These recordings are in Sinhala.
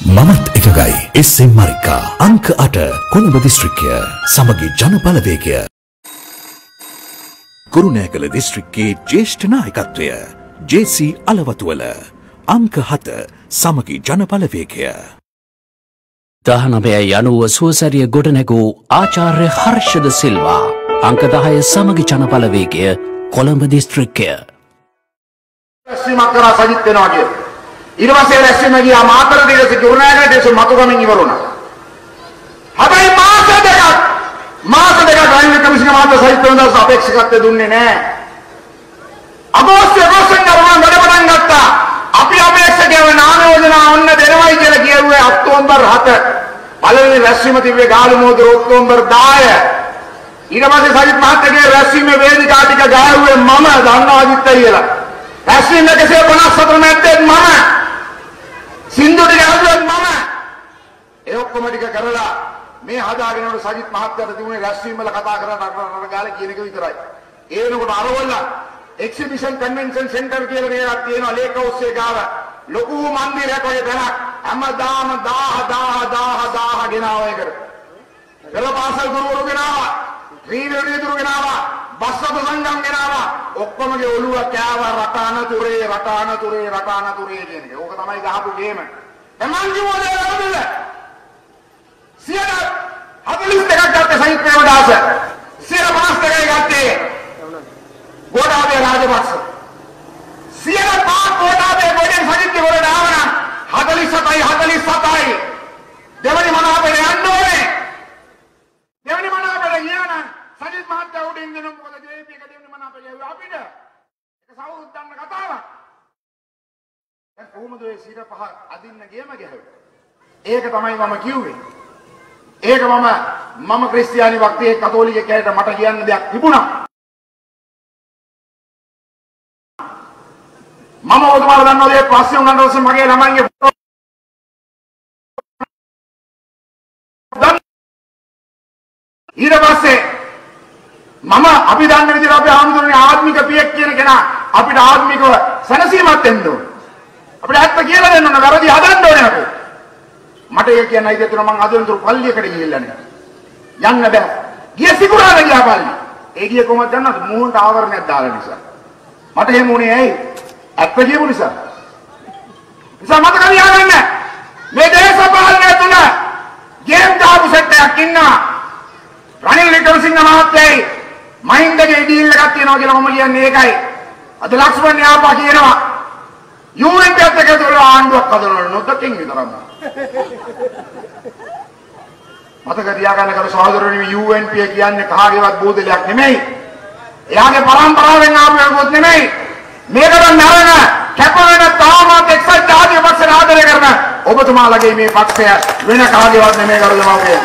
මමත් එකගයි SM මරිකා අංක 8 කොළඹ දිස්ත්‍රික්කය සමගි ජන බලවේගය කුරුණෑගල දිස්ත්‍රික්කයේ ජ්‍යෙෂ්ඨ නායකත්වය JC අලවතුවල අංක 7 සමගි ජන බලවේගය 1990 සුවසැරිය ගොඩනැගූ ආචාර්ය හර්ෂද සිල්වා අංක 10 සමගි ජන බලවේගය කොළඹ දිස්ත්‍රික්කය රැස්වීමක් කරා සජිත් වෙනවා කිය. ඊට පස්සේ රැස්වීම ගියා මාතර දේශ කුරුණෑගල දේශ මතුගමින් ඉවර වුණා. හැබැයි මාස දෙකක් රාජ්‍ය කමිෂන මාත සජිත් වෙනදාස අපේක්ෂකත්වය දුන්නේ නැහැ. අගෝස්තු 11 වැඩ පටන් ගත්තා. අපි අපේක්ෂකයව නාම යෝජනා ඔන්න දෙනවයි කියලා කියුවේ ඔක්තෝබර් 7. පළවෙනි රැස්වීම තිබ්බේ ගාලුමෝදර ඔක්තෝබර් 10. ඊට පස්සේ සජිත් මහත්තයාගේ රැස්වීමේ වේදිකා ටික ගායුවේ මම දන්නවාදිත් කියලා. රැස්වීම 154 මැද්දේ මම සින්දු ටික හදුවත් මම ඒ ඔක්කොම ටික කරලා මේ හදාගෙන යන සජිත් මහත්තයාට තිබුණේ රැස්වීම වල කතා කරලා ගාලා කියන එක විතරයි. ඒ වෙනකොට අරවල එක්සිබිෂන් කන්වෙන්ෂන් සෙන්ටර් කියලා මේකක් තියෙනවා ලේක ඔස්සේ ගාව ලොකු මන්දිරයක් වගේ තැනක් හැමදාම 10 ගෙනාව ඒකට. පෙළ පාසල් ගුරුවරු ගෙනාවා. ත්‍රිවේණී දුරු ගෙනාවා. බස්සත සංගම් ගෙනාවා. ඔක්කොමගේ ඔළුව කෑවා රටාන තුරේ කියන එක. ඕක තමයි ගහපු ගේම. තමන් කිව්වද නේද? 42ක් ගත්තේ සජිත් ප්‍රේමදාස. 52යි ගත්තේ ගෝඨාභය රාජපක්ෂ. 105 ගෝඨාභය ගෝඩෙන් සජිත් ගෝඩ ආවනම් 47යි. දෙවනි මනාපේ යන්න ඕනේ. දෙවනි මනාපේ ගියානම් සජිත් මහත්තයා උඩින් දෙනු මොකද ජේපී එක දෙවනි මනාපේ ගියා අපිට. ඒක සවුරුද්ද ගන්න කතාවක්. දැන් කොහොමද ඔය 5 අදින්න ගේම ගැහුවේ? ඒක තමයි මම කිව්වේ. ඒක මම ක්‍රිස්තියානි වක්තියේ කතෝලික කැලේට මට කියන්න දෙයක් තිබුණා. මම ඔතමාර දන්නවද මේ පස්සේ උනන රෝසේ මගේ ළමයින්ගේ ඊට පස්සේ මම අපි දන්න විදිහට අපි ආන්දෝලනේ ආත්මික පියෙක් කියන කෙනා අපිට ආත්මිකව සැනසීමක් දෙන්න ඕන. අපිට ඇත්ත කියලා දෙන්න ඕන වැරදි හදන්න ඕනේ අපි. මට ඒක කියන්නයි දෙතුන මං අදෙන්තුරු පල්ලියකට ගිහිල්ලා නෑ. යන්න බෑ. ගිය සිකුරාදා ගියා පල්ලිය. ඒ ගියේ කොහොමද දන්නවද? මූණට ආවරණයක් දාලා නිසා. මට එහෙම උනේ ඇයි? ඇත්ත කියපු නිසා. නිසා මතක තියාගන්න. මේ දේශපාලනය තුල ගේම් දාපු සෙට් එකක් ඉන්නවා. රනිල් වික්‍රමසිංහ මහත්තයයි මහින්දගේ ඩීල් එකක් තියෙනවා කියලා මම කියන්නේ ඒකයි. අද ලක්ෂ්මන් යාපා කියනවා UNP එකත් එක්ක දුර ආණ්ඩුවක් හදනවා නොදකින් විතරක්. මතක තියාගන්න කර සහෝදරයනි UNP කියන්නේ කාගේවත් බෝධලයක් නෙමෙයි. එයාගේ පරම්පරාවෙන් ආපු එකක් නෙමෙයි. මේකට නරන කැප වෙන තාමත් එක්සත් ජාතික පක්ෂ ආදරය කරන ඔබතුමාලගේ මේ පක්ෂය වෙන කාගේවත් නෙමෙයි කරුදමවගේ.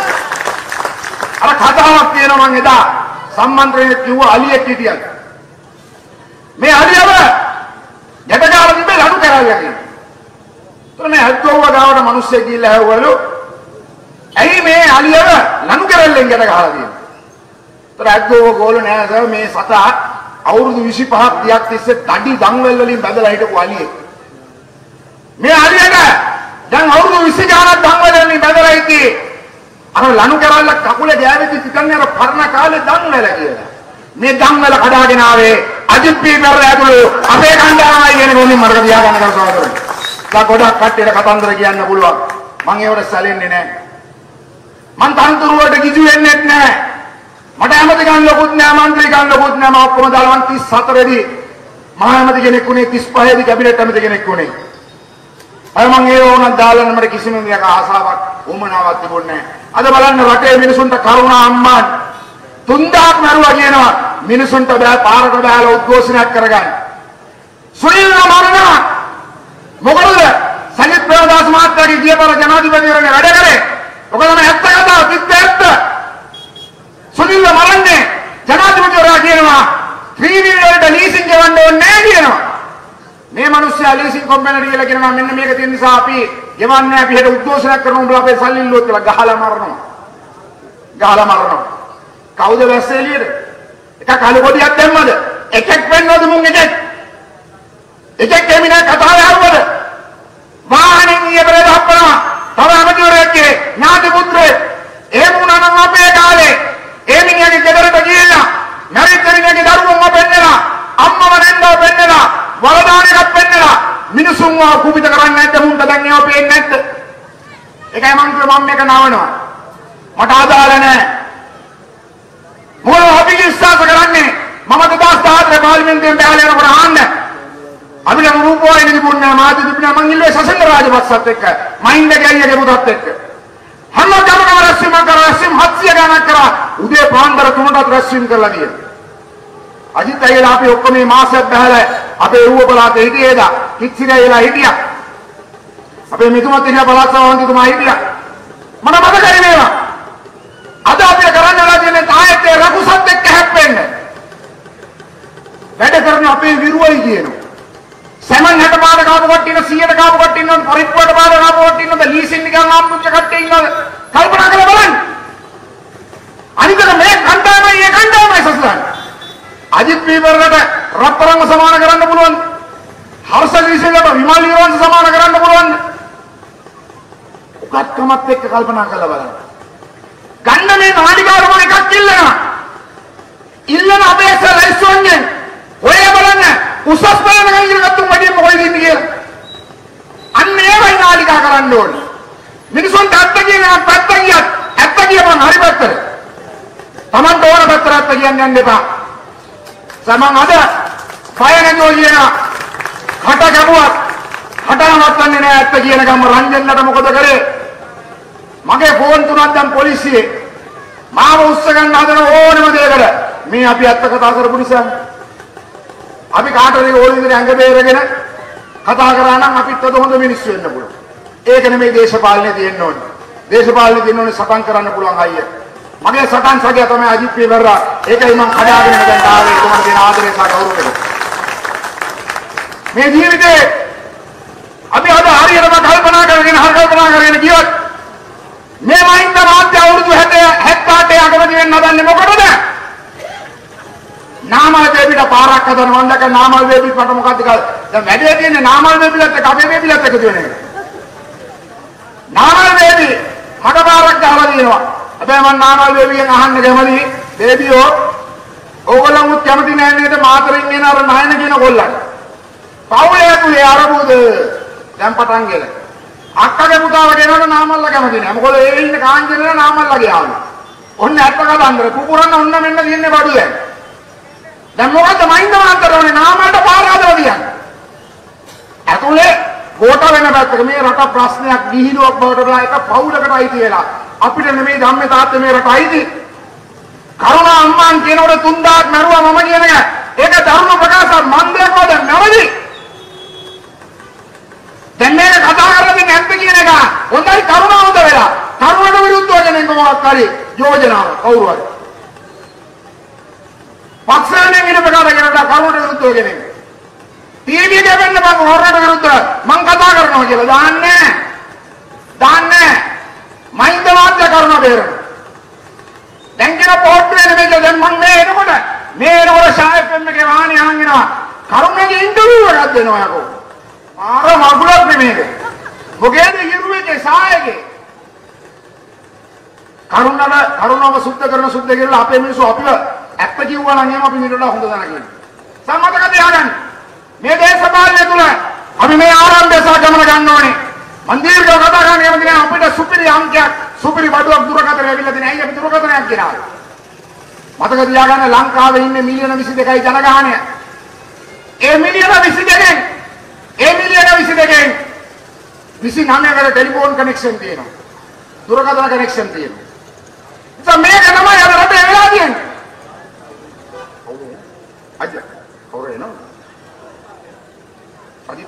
අර කතාවක් තියෙනවා මං එදා සම්මන්ත්‍රණයේ කිව්ව අලියෙක් හිටියද මේ අලියව ගැටගාලා තිබ්බේ ලනු කරාවියා කියන. ඒතර මේ හද්දෝව ගාවට මිනිස්සෙක් ගිහිල්ලා හැවවලු ඇයි මේ අලියව ලනු කරල්ලෙන් ගැට ගහලා තියෙන්නේ. ඒතර හද්දෝව ගෝල නෑ සර් මේ සතා අවුරුදු 25ක් 30ක් තිස්සේ දඩි දන්වැල් වලින් බැදලා හිටපු අලියෙක්. මේ අලියට දැන් අවුරුදු 20 ගානක් දන්වැල් වලින් බැදලා ඉන්නේ. අර ලනු කරල්ල කකුලේ ගෑවෙදි තිකන්නේ අර පරණ කාලේ දන්වැල කියලා. මේ දන්වැල කඩාගෙන ආවේ අජිත් පීපර් ඇතුළු අපේ කණ්ඩායමයි කියන මොනින් මරක තියාගන්න කවසාවද. දැන් ගොඩක් කට්ටියට කතන්දර කියන්න පුළුවන්. මම ඒවට සැලෙන්නේ නැහැ. මං තනතුරු වලට කිසි වෙන්නේ නැහැ. මට ඇමති ගන්න ලොකුත් නෑ මන්ත්‍රී ගන්න ලොකුත් නෑ. මම ඔක්කොම දාලා 34 දී මහා ඇමති කෙනෙක් උනේ 35 දී කැබිනට් ඇමති කෙනෙක් උනේ. අය මං ඒ වුණා දාලා මට කිසිම දෙයක් ආසාවක් උමනාවක් තිබුණේ නෑ. අද බලන්න රටේ මිනිසුන්ට කරුණා අම්මා 3000ක් මරුවා කියනවා. මිනිසුන්ට බෑ පාරට බෑලා උද්ඝෝෂණයක් කරගන්න. සුනිල් මරණ මොකද සජිත් ප්‍රේමදාස මහත්තයාගේ ගියපර ජනාධිපතිවරණේ වැඩ කරේ. ඔක තමයි ඇත්ත කතාව 37. සුනිල් මරන්නේ ජනාධිපතිවරයා කියනවා ත්‍රිවිධ වලට ලීසින් ගෙවන්න ඕනේ නැහැ කියනවා. මේ මිනිස්සයා ලීසින් කම්පැනි කියලා කියනවා මෙන්න මේක තියෙන නිසා අපි ගෙවන්නේ අපි හෙට උද්ඝෝෂණයක් කරනවා උඹලා අපේ සල්ලි ඉල්ලුවොත් කියලා ගහලා මරනවා. කවුද වැස්සේ එළියට? එක කළු කොඩියක් දැම්මද? එකෙක් වෙන්නවද මුන් එකෙක්? එකෙක් එමිනා කතාවේ ආවද? වාහනේ ඊයේ පෙරේද හප්පනවා. තව ඇමතිවරයෙක්ගේ ඥාති පුත්‍රයෙක් එහෙම වුණා නම් අපේ කාලේ ඒ මිනිහගේ ගෙදරට ගිහිල්ලා මැරිච්ච මිනිහගේ දරුවන්ව පෙන්නලා අම්මව නැන්දව පෙන්නලා වලදාන එකක් පෙන්නලා මිනිසුන්ව කුපිත කරන්නේ නැද්ද මුන්ට දැන් ඒව පේන්නේ නැද්ද? ඒකයි මම කිව්වේ මම මේක නවනවා. මට ආදාළ නැහැ. මොකද අපි විශ්වාස කරන්නේ මම 2014 පාර්ලිමේන්තුවෙන් බැලලා යනකොට ආන්න අපිට රූපවාහිනිය තිබුණා මාධ්‍ය තිබුණා මං ඉල්ලුවේ සසංග රාජපක්ෂත් එක්ක මහින්ද ගෑණියගේ පුතත් එක්ක හැමදාම රැස්වීම කරා 700 ගණක් කරා උදේ පාන්දර 3ට රැස්වීම කරලා දියන අජිත් අයියලා අපි ඔක්කොම මේ මාසයක් බහලා අපේ ඌව පළාතේ හිටියේද කිච්චිරයිලා හිටියා අපේ මිතුමත් ඉන්න පළාත් සභාවන්තිතුමා හිටියා මම මතකයි මේවා අද අපිට කරන්නලා තියෙන්නේ තායත් ඒ රකුසත් එක්ක හැප්පෙන්න වැඩ කරන අපේ විරුවයි කියනවා සමන් 60 පාර කාපු කට්ටිය 100ට කාපු කට්ටිය ඉන්නවද පරිප්පුවට පාර කාපු කට්ටිය ඉන්නවද ලීසින් නිකන් ආම්බුච්ච කට්ටිය ඉන්නවද කල්පනා කරලා බලන්න අනිතක මේ කණ්ඩායමයි ඒ කණ්ඩායමයි සසලන්නේ අජිත් පීවරකට රත්තරන්ව සමාන කරන්න පුළුවන් හර්ෂ විශ්වලට විමල් නිරවංශ සමාන කරන්න පුළුවන් උගත්කමත් එක්ක කල්පනා කරලා බලන්න ගන්න මේ නාලිකාවම එකක් ඉල්ලන අපේක්ෂ ලයිස්ට්ෝන්ගෙන් ඔය බලන්න උසස් බලන කංගිරගත්තුන් වැඩිම කොහෙද ඉන්නේ කියලා අන්න ඒවයි නාලිකා කරන්න ඕනේ මිනිසුන්ට ඇත්ත කියන පැත්ත කියත් ඇත්ත කියපන් හරි පැත්තට Tamanට ඕන පැත්තට ඇත්ත කියන්න යන්න එපා සමන් අද ෆයරෙන්ෝ කියන හට ගැබුවත් හටනවත්තන්නේ නෑ ඇත්ත කියන ගම රංජන්නට මොකද කරේ මගේ ෆෝන් තුනක් දැන් පොලිසියේ මාව උස්ස ගන්න හදන ඕනම දෙයකට මේ අපි ඇත්ත කතා කරපු නිසා අපි කාටද ඕන විදිහට ඇඟ බේරගෙන කතා කරා නම් අපිත් අද හොඳ මිනිස්සු වෙන්න පුළුවන්. ඒක නෙමෙයි දේශපාලනේ තියෙන්න ඕනේ. දේශපාලනේ තියෙන්න ඕනේ සටන් කරන්න පුළුවන් අයිය. මගේ සටන් සගය තමයි අජිත් පීවරා. ඒකයි මම කඩාගෙන දැන් ආවේ. ඒකට දෙන ආදරය සහ ගෞරවය. මේ ජීවිතේ අපි අද හරියටම කල්පනා කරගෙන ගියොත් මේ මහින්ද මාත්‍ය අවුරුදු 78 අගමැති වෙන්න හදන්නේ මොකටද? නාමල් බේබිට පාරක් හදන වන්දක නාමල් බේබිට මට මොකද්ද කියලා. දැන් වැඩේ තියෙන්නේ නාමල් බේබිලත් එක්ක අපේ බේබිලත් එකතු වෙන එක. නාමල් බේබි මට පාරක් ගහලා දිනවා. හැබැයි මම නාමල් බේබිගෙන් අහන්න කැමති බේබියෝ ඕගොල්ලෝ කැමති නැහැ නේද මාතරින් එන අර නයන කියන කොල්ලන්. පවුලේ ඇතුලේ අරබුද දැන් පටන් ගෙල. අක්කගේ පුතාව ගෙනවන නාමල්ලා කැමති නැහැ. මොකද ඒ ඉන්න කාංජනේලා නාමල්ලාගේ ආවලු. ඔන්න ඇත්ත කතාන්දර කුකුරන්න ඔන්න මෙන්න දින්නේ බඩු දැන්. දැන් මොකද මහින්ද මාතරෝනේ නාමයට පාර හදලා තියන්නේ. ඇතුලේ ගෝඨ වෙන පැත්තක මේ රට ප්‍රශ්නයක් විහිළුවක් බවට බලා එක පවුලකට අයිති වෙලා අපිට නෙමෙයි ධම්මේ තාත්තේ මේ රට අයිති. කරුණා අම්මාන් කියනකොට 3000ක් මරුවා මම කියන එක. ඒක ධර්ම ප්‍රකාශ මන් දෙකෝ දැන් නැවදි. දැන් මේක කතා කරන්නේ නැත්ද කියන එක. හොඳයි කරුණා හොඳ වෙලා. කරුණාට විරුද්ධව කෙනෙක් මොකක් හරි යෝජනාව කවුරු හරි. පක්ෂයෙන් ඉන්න ප්‍රකාශ කරලා කරුණාට විරුද්ධව කෙනෙක්. ටීවී එකේ වෙන්න මම හොරට විරුද්ධව මං කතා කරනවා කියලා දාන්නේ. මහින්ද වාද්‍ය කරුණා බේරන. දැන් කියන පොට් වෙන මේක දැන් මම මේ එනකොට ෂායප් එකේ වාහනේ අහන්ගෙනවා කරුණාගේ ඉන්ටර්විව් එකක් දෙනවා යකෝ. ආර මගුලක් නෙමේක. මොකේද හිරුවේ සායගේ. කරුණාව සුද්ධ කරලා අපේ මිනිස්සු අපිව ඇත්ත කිව්වා නම් එහෙම අපි මිනිරට හොඳ දන කියන්නේ. සම්මතක තියාගන්න. මේ දේශපාලනය තුල අපි මේ ආරම්භය සහ ගමන ගන්න ඕනේ. මන්දිරක කතා කරන්නේ එහෙම නෑ අපිට සුපිරි අංකයක් සුපිරි බඩුවක් දුරකථන ඇවිල්ලා තියෙන. ඇයි අපි දුරකථනයක් ගෙනාවේ? මතක තියාගන්න ලංකාවේ ඉන්නේ මිලියන 22යි ජනගහනය. ඒ මිලියන 22න් 29කට ටෙලිෆෝන් කනෙක්ෂන් තියෙනවා. දුරකථන කනෙක්ෂන් තියෙනවා. ඉතින් මේක තමයි අද රටේ වෙලා තියෙන්නේ. අද කවුරු එනවා? අදිත්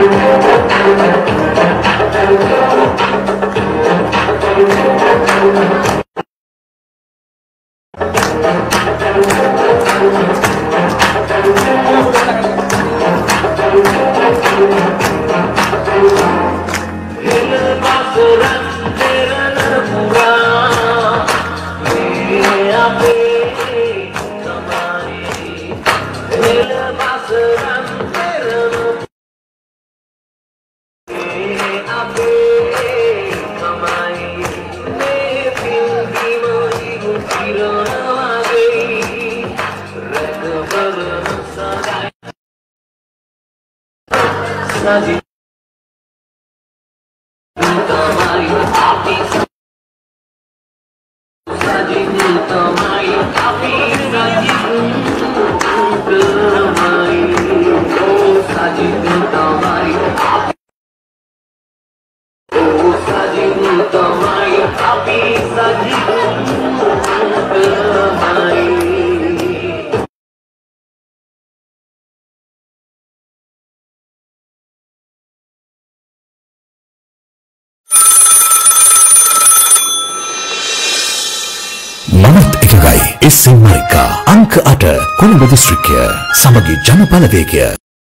එස්.එම්. මායිකා අංක 8 කොළඹ දිස්ත්‍රික්කය සමගි ජනබලවේගය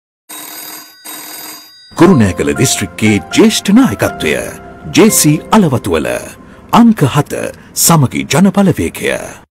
කුරුණෑගල දිස්ත්‍රික්කයේ ජ්‍යෙෂ්ඨ නායකත්වය ජේ.සී. අලවතුවල අංක 7 සමගි ජනබලවේගය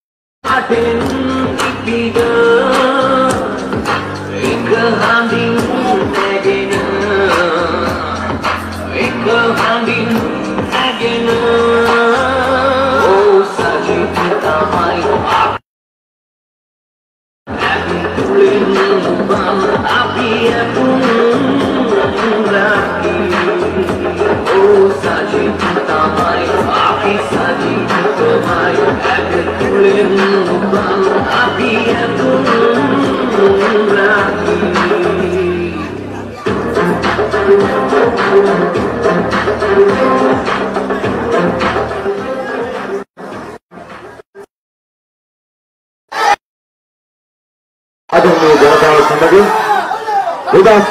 අදමේ ජනතාව සමග උදාස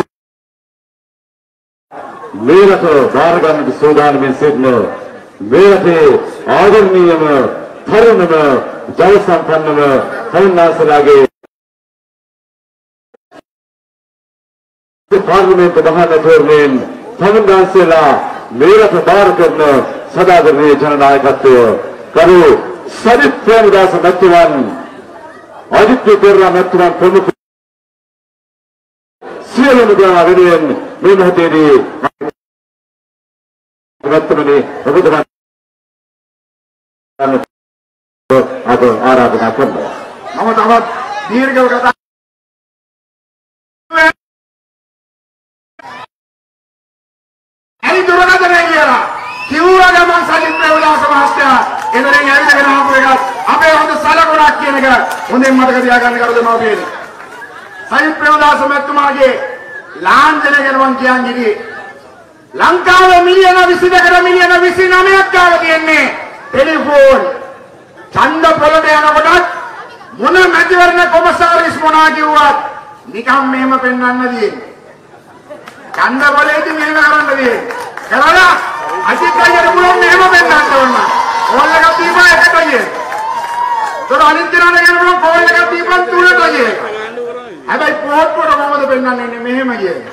මේ රට බාර ගන්නට සූදානම්ෙන් සිටින මේ රටේ ආදරණීයම තරුණම ජන සම්පන්නම තරුණාසලාගේ පාර්ලිමේන්තු මහනතුරුන් තමුන්දාසලා මේ රට බාර කරන සදාදරණීය ජනනායකත්වය කරු සජිත් ප්‍රේමදාස මැතිතුමන් ආදිත්‍ය පෙරේරා මැතිතුමන් ප්‍රමුඛ සියලුම දෙනා වෙනුවෙන් මේ මොහොතේදී මැතිතුමනි ඔබතුමන් අද ආරාධනා කරනවා. මම තවත් දීර්ඝව කතා ඇයි දුරකථනය කියලා කිව්වා ගමන් සජිත් ප්‍රේමදාස මහත්තයා එදරින් ඇවිදගෙන ආපු එක අපේ හොඳ සලකුණක් කියන එක හොඳින් මතක තියාගන්න කරුදේ මම කියන්නේ. සජිත් ප්‍රේමදාස මහත්මයාගේ ලාංඡනය ගැන මම කියන්නේ ලංකාවේ මිලියන 22 මිලියන 29ක් ගාව තියෙන්නේ ටෙලිෆෝන් ඡන්ද පොළට යනකොටත් මොන මැතිවරණ කොමසාරිස් මොනා කිව්වත් නිකම් මෙහෙම පෙන්වන්න තියෙන්නේ. ඡන්ද පොළේදී මෙහෙම කරන්න තියෙන්නේ. කරලා අජිත් අයියට පුළුවන් මෙහෙම පෙන්වන්න ඕන. කෝල් එකක් දීපන් එකට ගියේ. තොර අනිත් දිනවල කියනවා කෝල් එකක් දීපන් තුනට ගියේ. හැබැයි පොට්ටුවට කොහොමද පෙන්වන්නේ මෙහෙම ගියේ.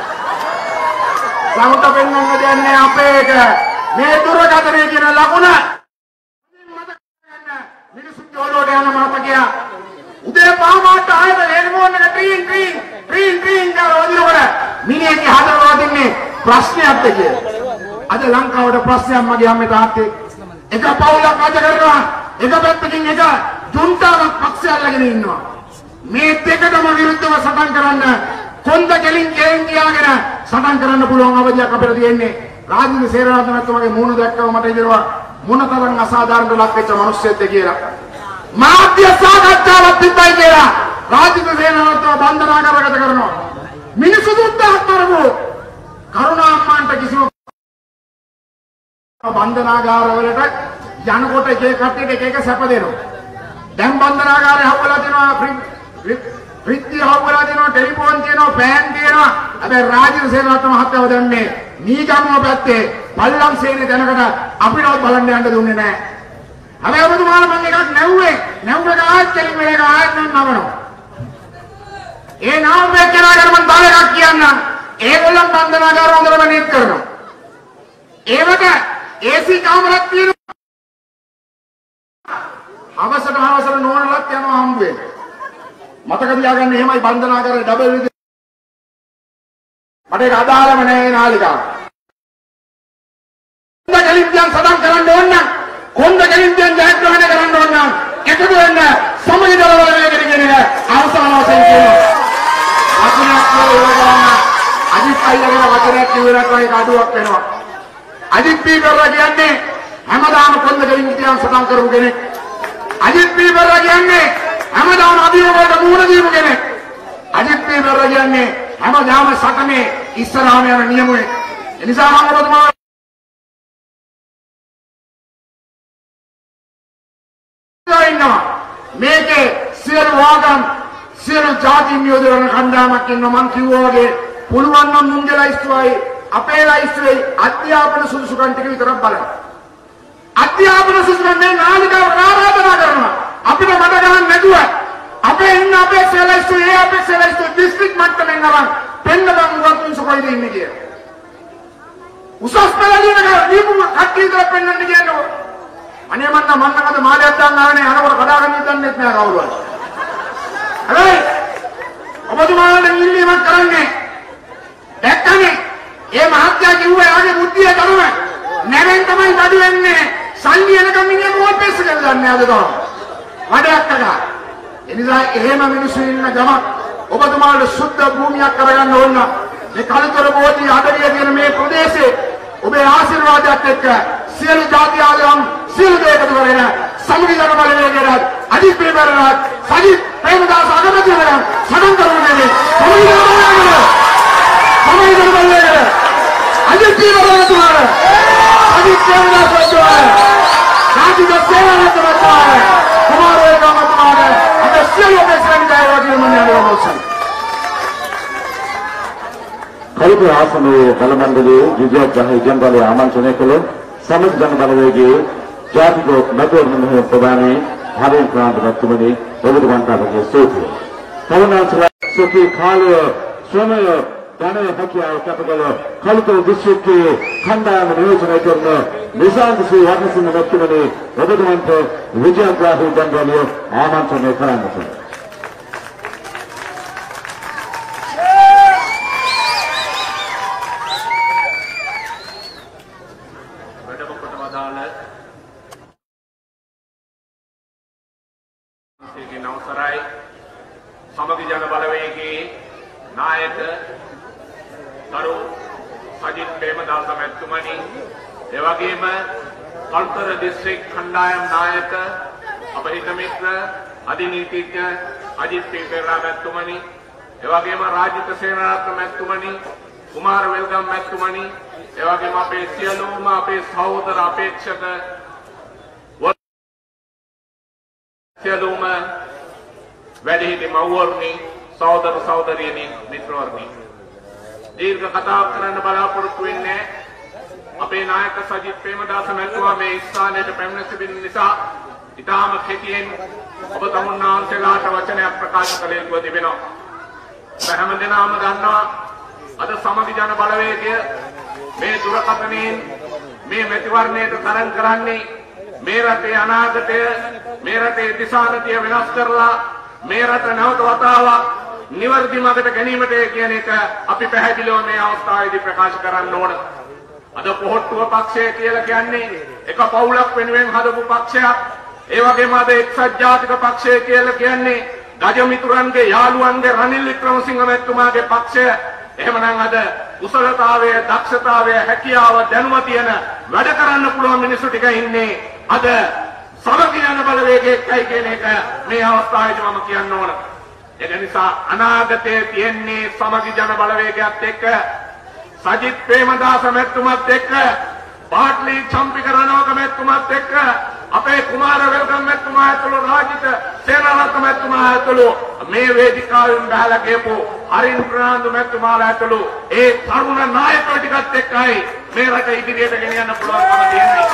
සමත පෙන්වන්න දෙන්නේ අපේ එක. මේ දුරකථනය කියන ලකුණ මිනිස්සු ජෝලෝට යන මාතකියා උදේ පාමාට ආයෙත් හෙල්මෝන් එක ට්‍රීන් ගාලා වදිනකොට මිනිහගේ හදවත වදින්නේ ප්‍රශ්නයක්ද කියලා. අද ලංකාවට ප්‍රශ්නයක් මගේ අම්මේ තාත්තේ එක පවුලක් රජ කරනවා එක පැත්තකින් එක ජුන්ටාවක් පක්ෂය අල්ලගෙන ඉන්නවා. මේ දෙකටම විරුද්ධව සටන් කරන්න කොන්ද කෙලින් තියාගෙන සටන් කරන්න පුළුවන් අවධියක් අපිට තියෙන්නේ. රාජිත සේනානායක මහත්මයාගේ මූණ දැක්කම මට හිතෙනවා මොනතරම් අසාධාරණ ලක් වෙච්ච මිනිස්සෙක්ද කියලා. මාධ්‍ය සාකච්ඡාවක් තිබ්බයි කියලා රාජිත සේනානායක බන්ධනාගාරගත කරනවා. මිනිස්සු දුක්ඛක් කරමු. කරුණා අම්මාන්ට කිසිම බන්ධනාගාරවලට යනකොට එක කට්ටියට එක එක සැප දෙනවා. දැන් බන්ධනාගාරේ හවලා දෙනවා ෆ්‍රිජ් හවලා දෙනවා ටෙලිෆෝන් දෙනවා ෆෑන් දෙනවා කියනවා. හැබැයි රාජ්‍ය සේනාවත් මහත්තයව දන්නේ නීගම්ම පැත්තේ පල්ලම් සේනේ දැනකට අපිටවත් බලන්න යන්න දුන්නේ නැහැ. හැබැයි ඔබතුමාලා මම එකක් නැව්වේ. නැව්වක ආයෙත් කෙලින් වෙලක ආයෙත් නම් නවනවා. ඒ නාම වෙච්චනාගෙන මම තව එකක් කියන්නම්. ඒගොල්ලන් බන්ධනාගාර හොඳටම නීත් කරනවා. ඒවට AC කාමරයක් තියෙනවා. හවසට නෝනලත් යනවා හම්බ වෙන්න. මතක තියාගන්න එහෙමයි බන්ධනාගාරේ ඩබල් විදිහට. මට ඒක අදාළම නැහැ නාලිකාව. කොන්ද කලින්දියන් සදම් කරන්න ඕන නම් කොන්ද කලින්දියන් ජයග්‍රහණය කරන්න ඕන නම් එකතු වෙන්න සමගි දලවල වේගෙට කියන එක අවසාන වශයෙන් කියනවා. අකුණක් කියනවා අජිත් අයියාගේ වචනයක් කියනකොට ඒක අඩුවක් වෙනවා. අජිත් පීපර්ලා කියන්නේ හැමදාම කොන්ද කලින්දියන් සදම් කරපු කෙනෙක්. අජිත් පීපර්ලා කියන්නේ හැමදාම අභියෝගවලට මුහුණ දීපු කෙනෙක්. අජිත් පීපර්ලා කියන්නේ හැමදාම සටනේ ඉස්සරහම යන නියමුවේ. ඒ නිසා මම ඔබතුමා ඉන්නවා මේකේ සියලු වාගම් සියලු ජාති නියෝජන කණ්ඩායමක් ඉන්නවා. මම කිව්වා වගේ පුළුවන් නම් මුංගේ ලයිස්තුවයි අපේ ලයිස්තුවේ අධ්‍යාපන සුදුසුකම් ටික විතරක් බලන්න. අධ්‍යාපන සුදුසුකම් මේ නාලිකාව ආරාධනා කරනවා. අපිට මඩ ගන්න නැතුව අපේ ඉන්න අපේ සෙලයිස්තුවේ අපේ සෙලයිස්තුවේ ඩිස්ට්‍රික්ට් මට්ටමින් ගමන් පෙන්නබන් වතුන්සු කොයිද ඉන්නේ කියලා. උසස් පෙළලියන දීපු කට්ටිය විතර පෙන්නන්න කියන්නේ. අනේ මන්න අද මාළයක් දාන්න ආවනේ අනකොට කඩාගෙන ඉඳන්නෙත් නෑ කවුරුවත්. හැබැයි ඔබතුමාලා නිල්ලීමක් කරන්නේ දැක්කනේ ඒ මහත්යා කිව්වා යාගේ බුද්ධිය කරුම නැවෙන් තමයි බඩු වෙන්නේ. සල්ලි එනකම් මිනිහ මොකක්ද පෙස්ස කියලා දන්නේ අද තමයි. වඩයක් කඩා. ඒ නිසා එහෙම මිනිස්සු ඉන්න ගමන් ඔබතුමාලා සුද්ධ භූමියක් කරගන්න ඕන. මේ කලතර බෝධි ආදරිය කියන මේ ප්‍රදේශයේ ඔබේ ආශිර්වාදයක් එක්ක සියලු ජාති ආගම් සියලු දේ එකතු කරගෙන සමගි ජන බලවේගයට අධික පෙරවරක් සජිත් ප්‍රේමදාස අගමැතිවරයා සටන් කරන්නේ සමගි ජන බලවේගයට අධික පෙරවරතුමාට අධික ප්‍රේමදාස ජාතික සේනාධිපතිතුමාට කුමාරවේගමතුමාට අද සියලු ඔබේ ශ්‍රමිකයෝ වගේ මම යනවා. කල්ප ආසනයේ බලමණ්ඩලයේ විජයග්‍රහී ජනබලය ආමන්ත්‍රණය කළ සමග ජන බලවේගයේ ජාතික මැතිවරණ ප්‍රධානී හරින් ප්‍රාන්තපතිතුමනි ඔබතුමන්ට අපගේ ස්තුතියි. තවනාසලා සුඛී කාලය ශ්‍රමය ධනය හැකියාව කැපකල කල්ප දිස්ත්‍රික්කයේ කණ්ඩායම නියෝජනය කරන නිසාන්ත ශ්‍රී වර්ණසිංහ මැතිතුමනි ඔබතුමන්ට විජයග්‍රහී ජනබලය ආමන්ත්‍රණය කරන්නට. සමගි ජන බලවේගයේ නායක කරු සජිත් ප්‍රේමදාස මැතිතුමනි, එවැගේම කල්තර දිස්ත්‍රික් කණ්ඩායම් නායක අපේ හිත මිත්‍ර අධිනීතිඥ අජිත් පීපර්ලා මැතිතුමනි, එවැගේම රාජිත සේනාරත්න මැතිතුමනි, කුමාර වෙල්ගම් මැතිතුමනි, එවැගේම අපේ සියලුම අපේ සහෝදර අපේක්ෂක සියලුම වැඩිහිටි මව්වරුනි, සහෝදර සහෝදරියනි, මිත්‍රවරුනි, දීර්ඝ කතාවක් කරන්න බලාපොරොත්තු වෙන්නේ අපේ නායක සජිත් ප්‍රේමදාස මැතිතුමා මේ ස්ථානයට පැමිණ සිටින නිසා ඉතාම කෙටියෙන් ඔබ තමුන්නාන්සේලාට වචනයක් ප්‍රකාශ කළ යුතුව තිබෙනවා. හැම දිනම දන්නවා අද සමගි ජන බලවේගය මේ දුරකථනයෙන් මේ මැතිවරණයට තරඟ කරන්නේ මේ රටේ අනාගතය, මේ රටේ දිශානතිය වෙනස් කරලා මේ රට නැවත වතාවක් නිවැරදි මඟට ගැනීමට කියන එක අපි පැහැදිලිව මේ අවස්ථාවේදී ප්‍රකාශ කරන්න ඕන. අද පොහොට්ටුව පක්ෂය කියලා කියන්නේ එක පවුලක් වෙනුවෙන් හදපු පක්ෂයක්. ඒ වගේම අද එක්සත් ජාතික පක්ෂය කියලා කියන්නේ ගජමිතුරන්ගේ යාළුවන්ගේ රනිල් වික්‍රමසිංහ මැතිතුමාගේ පක්ෂය. එහෙමනම් අද කුසලතාවය, දක්ෂතාවය, හැකියාව, දැනුම තියෙන වැඩ කරන්න පුළුවන් මිනිස්සු ටික ඉන්නේ අද සමගි ජන බලවේගයයි කියන එක මේ අවස්ථාවේදී මම කියන්න ඕන. ඒක නිසා අනාගතයේ තියෙන්නේ සමගි ජන බලවේගයත් එක්ක, සජිත් ප්‍රේමදාස මැතිතුමත් එක්ක, පාට්ලි චම්පික රණවක මැතිතුමත් එක්ක අපේ කුමාර වෙල්කම් මැතිතුමා ඇතුළු රාජිත සේනාරත්න මැතිතුමා ඇතුළු මේ වේදිකාවෙන් බහලා කියපු අරින් ප්‍රනාන්දු මැතිතුමාලා ඇතුළු ඒ තරුණ නායකයෝ ටිකත් එක්කයි මේ රට ඉදිරියට ගෙනියන්න පුළුවන්කම තියෙන්නේ.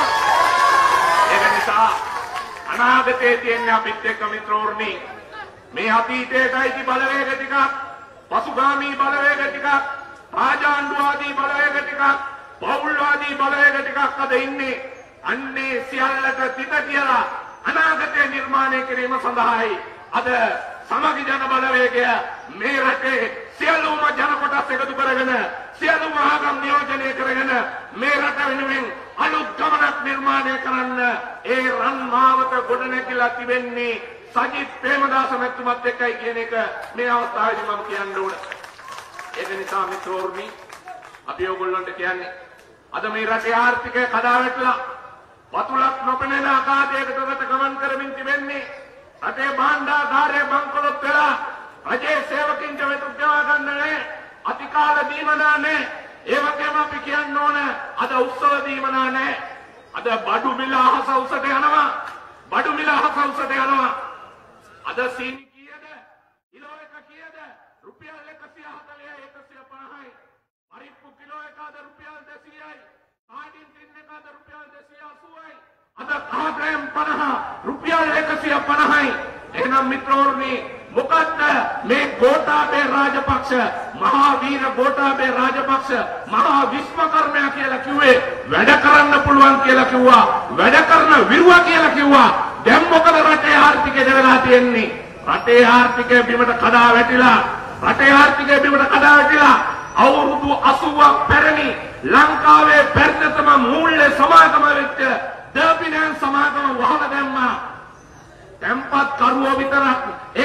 ඒක නිසා අනාගතයේ තියෙන අපිත් එක්ක මිත්‍රෝර්ණි මේ අතීතයේයි බලවේග ටිකක් පසුගාමී බලවේග ටිකක් රාජාණ්ඩුවාදී බලවේග ටිකක් බහුල්වාදී බලවේග ටිකක් අද ඉන්නේ අන්නේ සියල්ලට තිත කියලා අනාගතය නිර්මාණය කිරීම සඳහායි අද සමගි ජන බලවේගය මේ රටේ සියලුම ජන කොටස් එකතු කරගෙන සියලුම ආගම් නියෝජනය කරගෙන මේ රට වෙනුවෙන් අලුත් ගමනක් නිර්මාණය කරන්න ඒ රන් මාවත ගොඩනැගිලා තිබෙන්නේ සජිත් ප්‍රේමදාස මැතිතුමත් එක්කයි කියන එක මේ අවස්ථාවේදී මම කියන්න ඕන. ඒක නිසා මිත්‍රෝර්ණි අපි ඔයගොල්ලන්ට කියන්නේ අද මේ රටේ ආර්ථිකය කඩා වැටලා වතුලක් නොපෙනෙන ආකාරයකට රට ගමන් කරමින් තිබෙන්නේ රටේ භාණ්ඩාගාරයේ බංකොලොත් වෙලා රජයේ සේවකින්ට වෙතුක් ගෙවා ගන්න නැහැ අතිකාල දීමනා නැහැ ඒ වගේම අපි කියන්න ඕන අද උත්සව දීමනා නැහැ අද බඩු මිල අහස උසට යනවා බඩු මිල අහස උසට යනවා අද සීනි කීයද කිලෝ එක කීයද රුපියල් 140 150යි පරිප්පු කිලෝ එක අද රුපියල් 200යි කාඩින් ටින් එක අද රුපියල් 280යි අද කාඩ්‍රම් 50 රුපියල් 150යි එහෙනම් මිත්‍රෝර්ණි මොකද්ද මේ ගෝඨාභය රාජපක්ෂ මහා වීර ගෝඨාභය රාජපක්ෂ මහා විශ්වකර්මයා කියලා කිව්වේ වැඩ කරන්න පුළුවන් කියලා කිව්වා වැඩ කරන විරුවා කියලා කිව්වා දැන් මොකද රටේ ආර්ථිකය දෙවලා තියෙන්නේ රටේ ආර්ථිකය බිමට කඩා වැටිලා රටේ ආර්ථිකය බිමට කඩා වැටිලා අවුරුදු 80ක් පැරණි ලංකාවේ පෙරදතම මූල්‍ය සමාගම වෙච්ච දර්පිනන් සමාගම වහලා දැම්මා tempat කරුවෝ විතරක්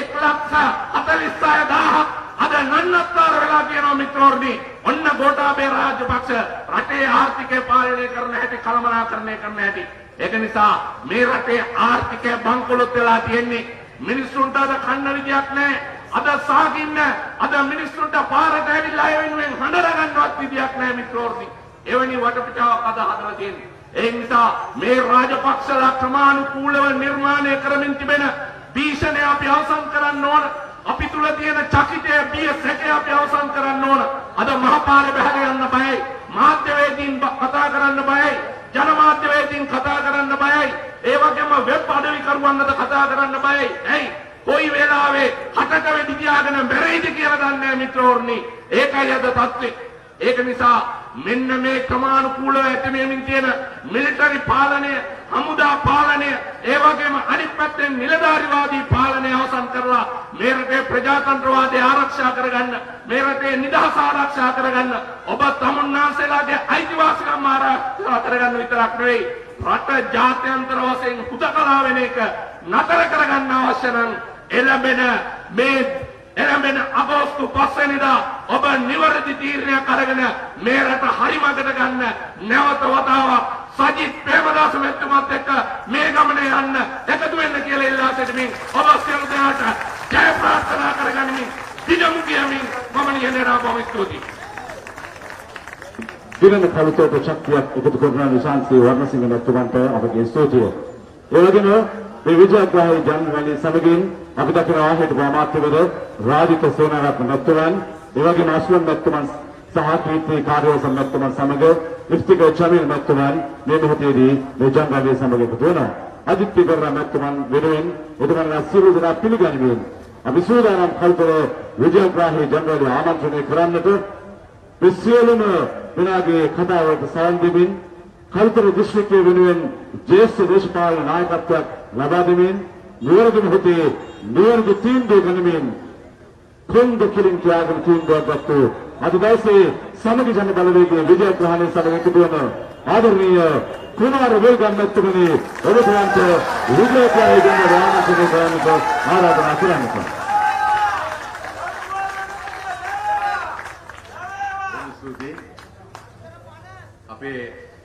1,46,000ක් අද නන්නත්තර වෙලා තියෙනවා මිත්‍රෝර්ණි ඔන්න ගෝඨාභය රාජපක්ෂ රටේ ආර්ථිකය පාලනය කරන හැටි කළමනාකරණය කරන හැටි ඒක නිසා මේ රටේ ආර්ථිකය බංකොලොත් වෙලා තියෙන්නේ මිනිස්සුන්ට අද කන්න විදියක් නැහැ අද සාගින්න අද මිනිස්සුන්ට පාරට ඇවිල්ලා ඒ වෙනුවෙන් හඬර ගන්නවත් විදියක් නැහැ මිත්‍රෝර්ණි එවැනි වටපිටාවක් අද හදලා තියෙන්නේ ඒ නිසා මේ රාජපක්ෂලා ක්‍රමානුකූලව නිර්මාණය කරමින් තිබෙන භීෂණය අපි අවසන් කරන්න ඕන අපි තුල තියෙන චකිතය බිය සැකය අපි අවසන් කරන්න ඕන අද මහපාරේ බහලා යන්න බයයි මාධ්‍යවේදීන් කතා කරන්න බයයි ජනමාධ්‍යවේදීන් කතා කරන්න බයයි ඒ වගේම වෙබ් අඩවිකරුවන්ට කතා කරන්න බයයි ඇයි කොයි වෙලාවෙ හටක වෙඩි තියාගෙන මැරෙයිද කියලා දන්නේ නැහැ මිත්‍රෝර්ණි ඒකයි අද තත්ත්වය ඒක නිසා මෙන්න මේ ක්‍රමානුකූලව ඇතිවෙමින් තියෙන මිලිටරි පාලනය හමුදා පාලනය ඒ වගේම අනිත් පැත්තෙන් නිලධාරිවාදී පාලනය අවසන් කරලා මේ රටේ ප්‍රජාතන්ත්‍රවාදය ආරක්ෂා කරගන්න මේ රටේ නිදහස ආරක්ෂා කරගන්න ඔබ තමුන්නාන්සේලාගේ අයිතිවාසිකම් ආරක්ෂා කරගන්න විතරක් නෙවෙයි රට ජාත්‍යන්තර වශයෙන් හුදකලා වෙන එක නතර කරගන්න අවශ්‍ය නම් එළඹෙන අගෝස්තු 5 වෙනිදා ඔබ නිවැරදි තීරණයක් අරගෙන මේ රට හරිමඟට ගන්න නැවත වතාවක් සජිත් ප්‍රේමදාස මැතිතුමත් එක්ක මේ ගමනේ යන්න එකතු වෙන්න කියලා ඉල්ලා සිටිමින් ඔබ සියලු දෙනාට ජය ප්‍රාර්ථනා කරගනිමින් දිගමු කියමින් මම නිහඬව බොහොම ස්තුතියි. දිනන කලතෝට ශක්තියක් එකතු කරන විශාන්ති වර්ණසිංහ මැතිතුමන්ට අපගේ ස්තුතිය. ඒ වගේම මේ විජයග්‍රාහී ජනරාලි සමගින් අපි දකිනවා හිටපු අමාත්‍යවරු රාජිත සේනාරත්න මැතිතුමන් ඒ වගේම අස්ලම් මැතිතුමන් සහ කීර්ති කාර්යවසම් මැතිතුමන් සමග ඉස්තික චමිල් මැතිතුමන් මේ මොහොතේදී මේ ජනරාලි සමග එකතු වෙනවා. අදිත්‍ය පෙරේරා මැතිතුමන් වෙනුවෙන් එතුමන්ලා සියලු දෙනා පිළිගනිමින් අපි සූදානම් කල්පන විජයග්‍රාහී ජනරාලි ආමන්ත්‍රණය කරන්නට සියලුම දෙනාගේ කතාවට සවන් දෙමින් කල්පන දිස්ත්‍රික්කයේ වෙනුවෙන් ජ්‍යෙෂ්ඨ දේශපාලන නායකත්වයක් ලබා දෙමින් නිවැරදි මොහොතේ නිවැරදි තීන්දුව ගනිමින් කොන්ද කිලින් ත්‍යාගන තීන්දුවක් ගත්තු අද දවසේ සමගි ජන බලවේගයේ විජයග්‍රහණය සමග එකතු වන ආදරණීය කුමාර වේගම් මැතිතුමනි ඔබතුමන්ට විජයග්‍රහණය ගැන ආරාධනා කරන්නට ආරාධනා කරනවා. අපේ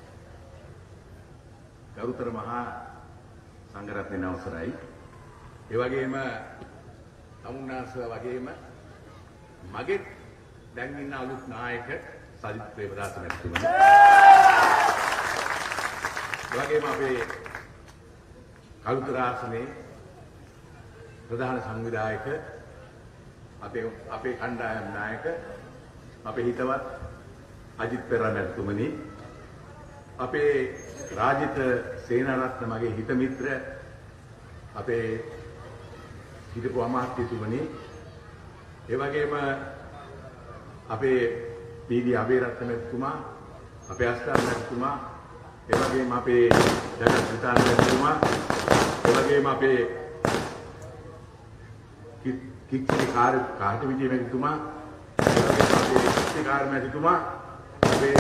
ගරුතර මහා සංඝරත්නයේ අවසරයි ඒ වගේම තමුන්නාන්සලා වගේම මගේ දැන් ඉන්න අලුත් නායක සජිත් ප්‍රේමදාස මැතිතුමනි ඒ වගේම අපේ කලුතර ආසනයේ ප්‍රධාන සංවිධායක අපේ කණ්ඩායම් නායක අපේ හිතවත් අජිත් පෙරණැතුමනි අපේ රාජිත සේනාරත්න මගේ හිත මිත්‍ර අපේ හිටපු අමාත්‍යතුමනි ඒ වගේම අපේ පීඩී අබේරත්න මැතිතුමා අපේ අස්ථාන මැතිතුමා ඒ වගේම අපේ ජගත් විතාන මැතිතුමා ඒ වගේම අපේ කිච්චි කාට විජේ මැතිතුමා අපේ ඉස්තිකාර මැතිතුමා අපේ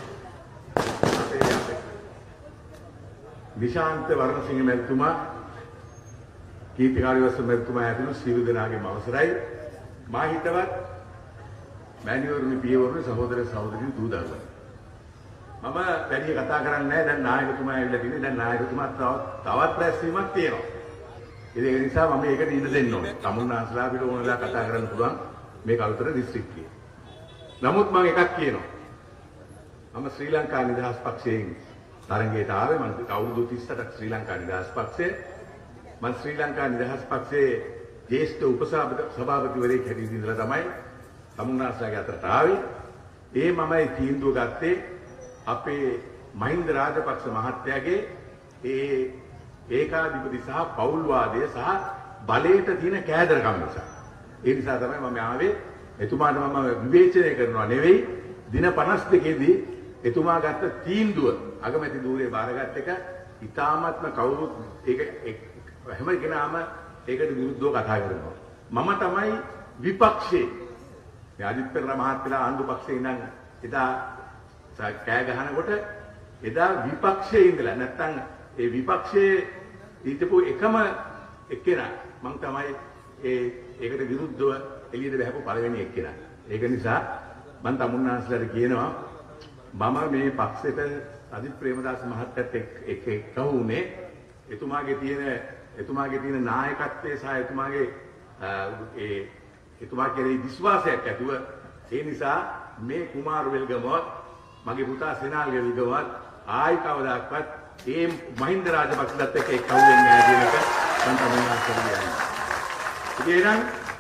නිශාන්ත වර්ණසිංහ මැතිතුමා කීර්තිකාරිවස්ස මැතිතුමා ඇතුළු සියලු දෙනාගේම අවසරයි මා හිතවත් මෑණිවරුනි පියවරුනි සහෝදර සහෝදරියනි දූ දරුවනි මම වැඩි කතා කරන්නේ නැහැ දැන් නායකතුමා ඇවිල්ලා තියෙන්නේ දැන් නායකතුමා තවත් රැස්වීමක් තියෙනවා ඒක නිසා මම ඒකට ඉඩ දෙන්න ඕනේ තමුන්නාන්සලා අපිට ඕන වෙලාව කතා කරන්න පුළුවන් මේ කලුතර දිස්ත්‍රික්කයේ නමුත් මම එකක් කියනවා මම ශ්‍රී ලංකා නිදහස් පක්ෂයෙන් තරංගයට ආවේ මම අවුරුදු 38ක් ශ්‍රී ලංකා නිදහස් පක්ෂයේ මම ශ්‍රී ලංකා නිදහස් පක්ෂයේ ජ්‍යෙෂ්ඨ උපසභාපතිවරයෙක් හැටියට ඉඳලා තමයි තමුන්නාන්සලාගේ අතරට ආවේ ඒ මමයි තීන්දුව ගත්තේ අපේ මහින්ද රාජපක්ෂ මහත්තයාගේ ඒ ඒකාධිපති සහ පෞල්වාදය සහ බලයට තියෙන කෑදරකම නිසා ඒ නිසා තමයි මම ආවේ එතුමාට මම විවේචනය කරනවා නෙවෙයි දින 52දී එතුමා ගත්ත තීන්දුව අගමැති ධූරයේ බාරගත් එක ඉතාමත්ම කවුරුත් ඒක හැම කෙනාම ඒකට විරුද්ධව කතා කරනවා මම තමයි විපක්ෂයේ මේ අජිත් පෙරේරා මහත්තයා ආණ්ඩු පක්ෂයේ ඉඳන් එදා කෑ ගහනකොට එදා විපක්ෂයේ ඉඳලා නැත්තම් ඒ විපක්ෂයේ හිටපු එකම එක්කෙනා මම තමයි ඒකට විරුද්ධව එළියට බහපු පළවෙනි එක්කෙනා. ඒක නිසා මම තමුන්නාන්සලාට කියනවා මම මේ පක්ෂෙට අජිත් ප්‍රේමදාස මහත්තයත් එක්ක වුණේ එතුමාගේ තියෙන නායකත්වයේ සහ එතුමා කෙරෙහි විශ්වාසයක් ඇතුව ඒ නිසා මේ කුමාර වෙල්ගමවත් මගේ පුතා සෙනාල් වෙල්ගමවත් ආයි කවදාක්වත් ඒ මහින්ද රාජපක්ෂත් එක්ක එක්ව වෙන්නේ නැහැ කියන එක මම තමයි කියන්නේ. ඉතින්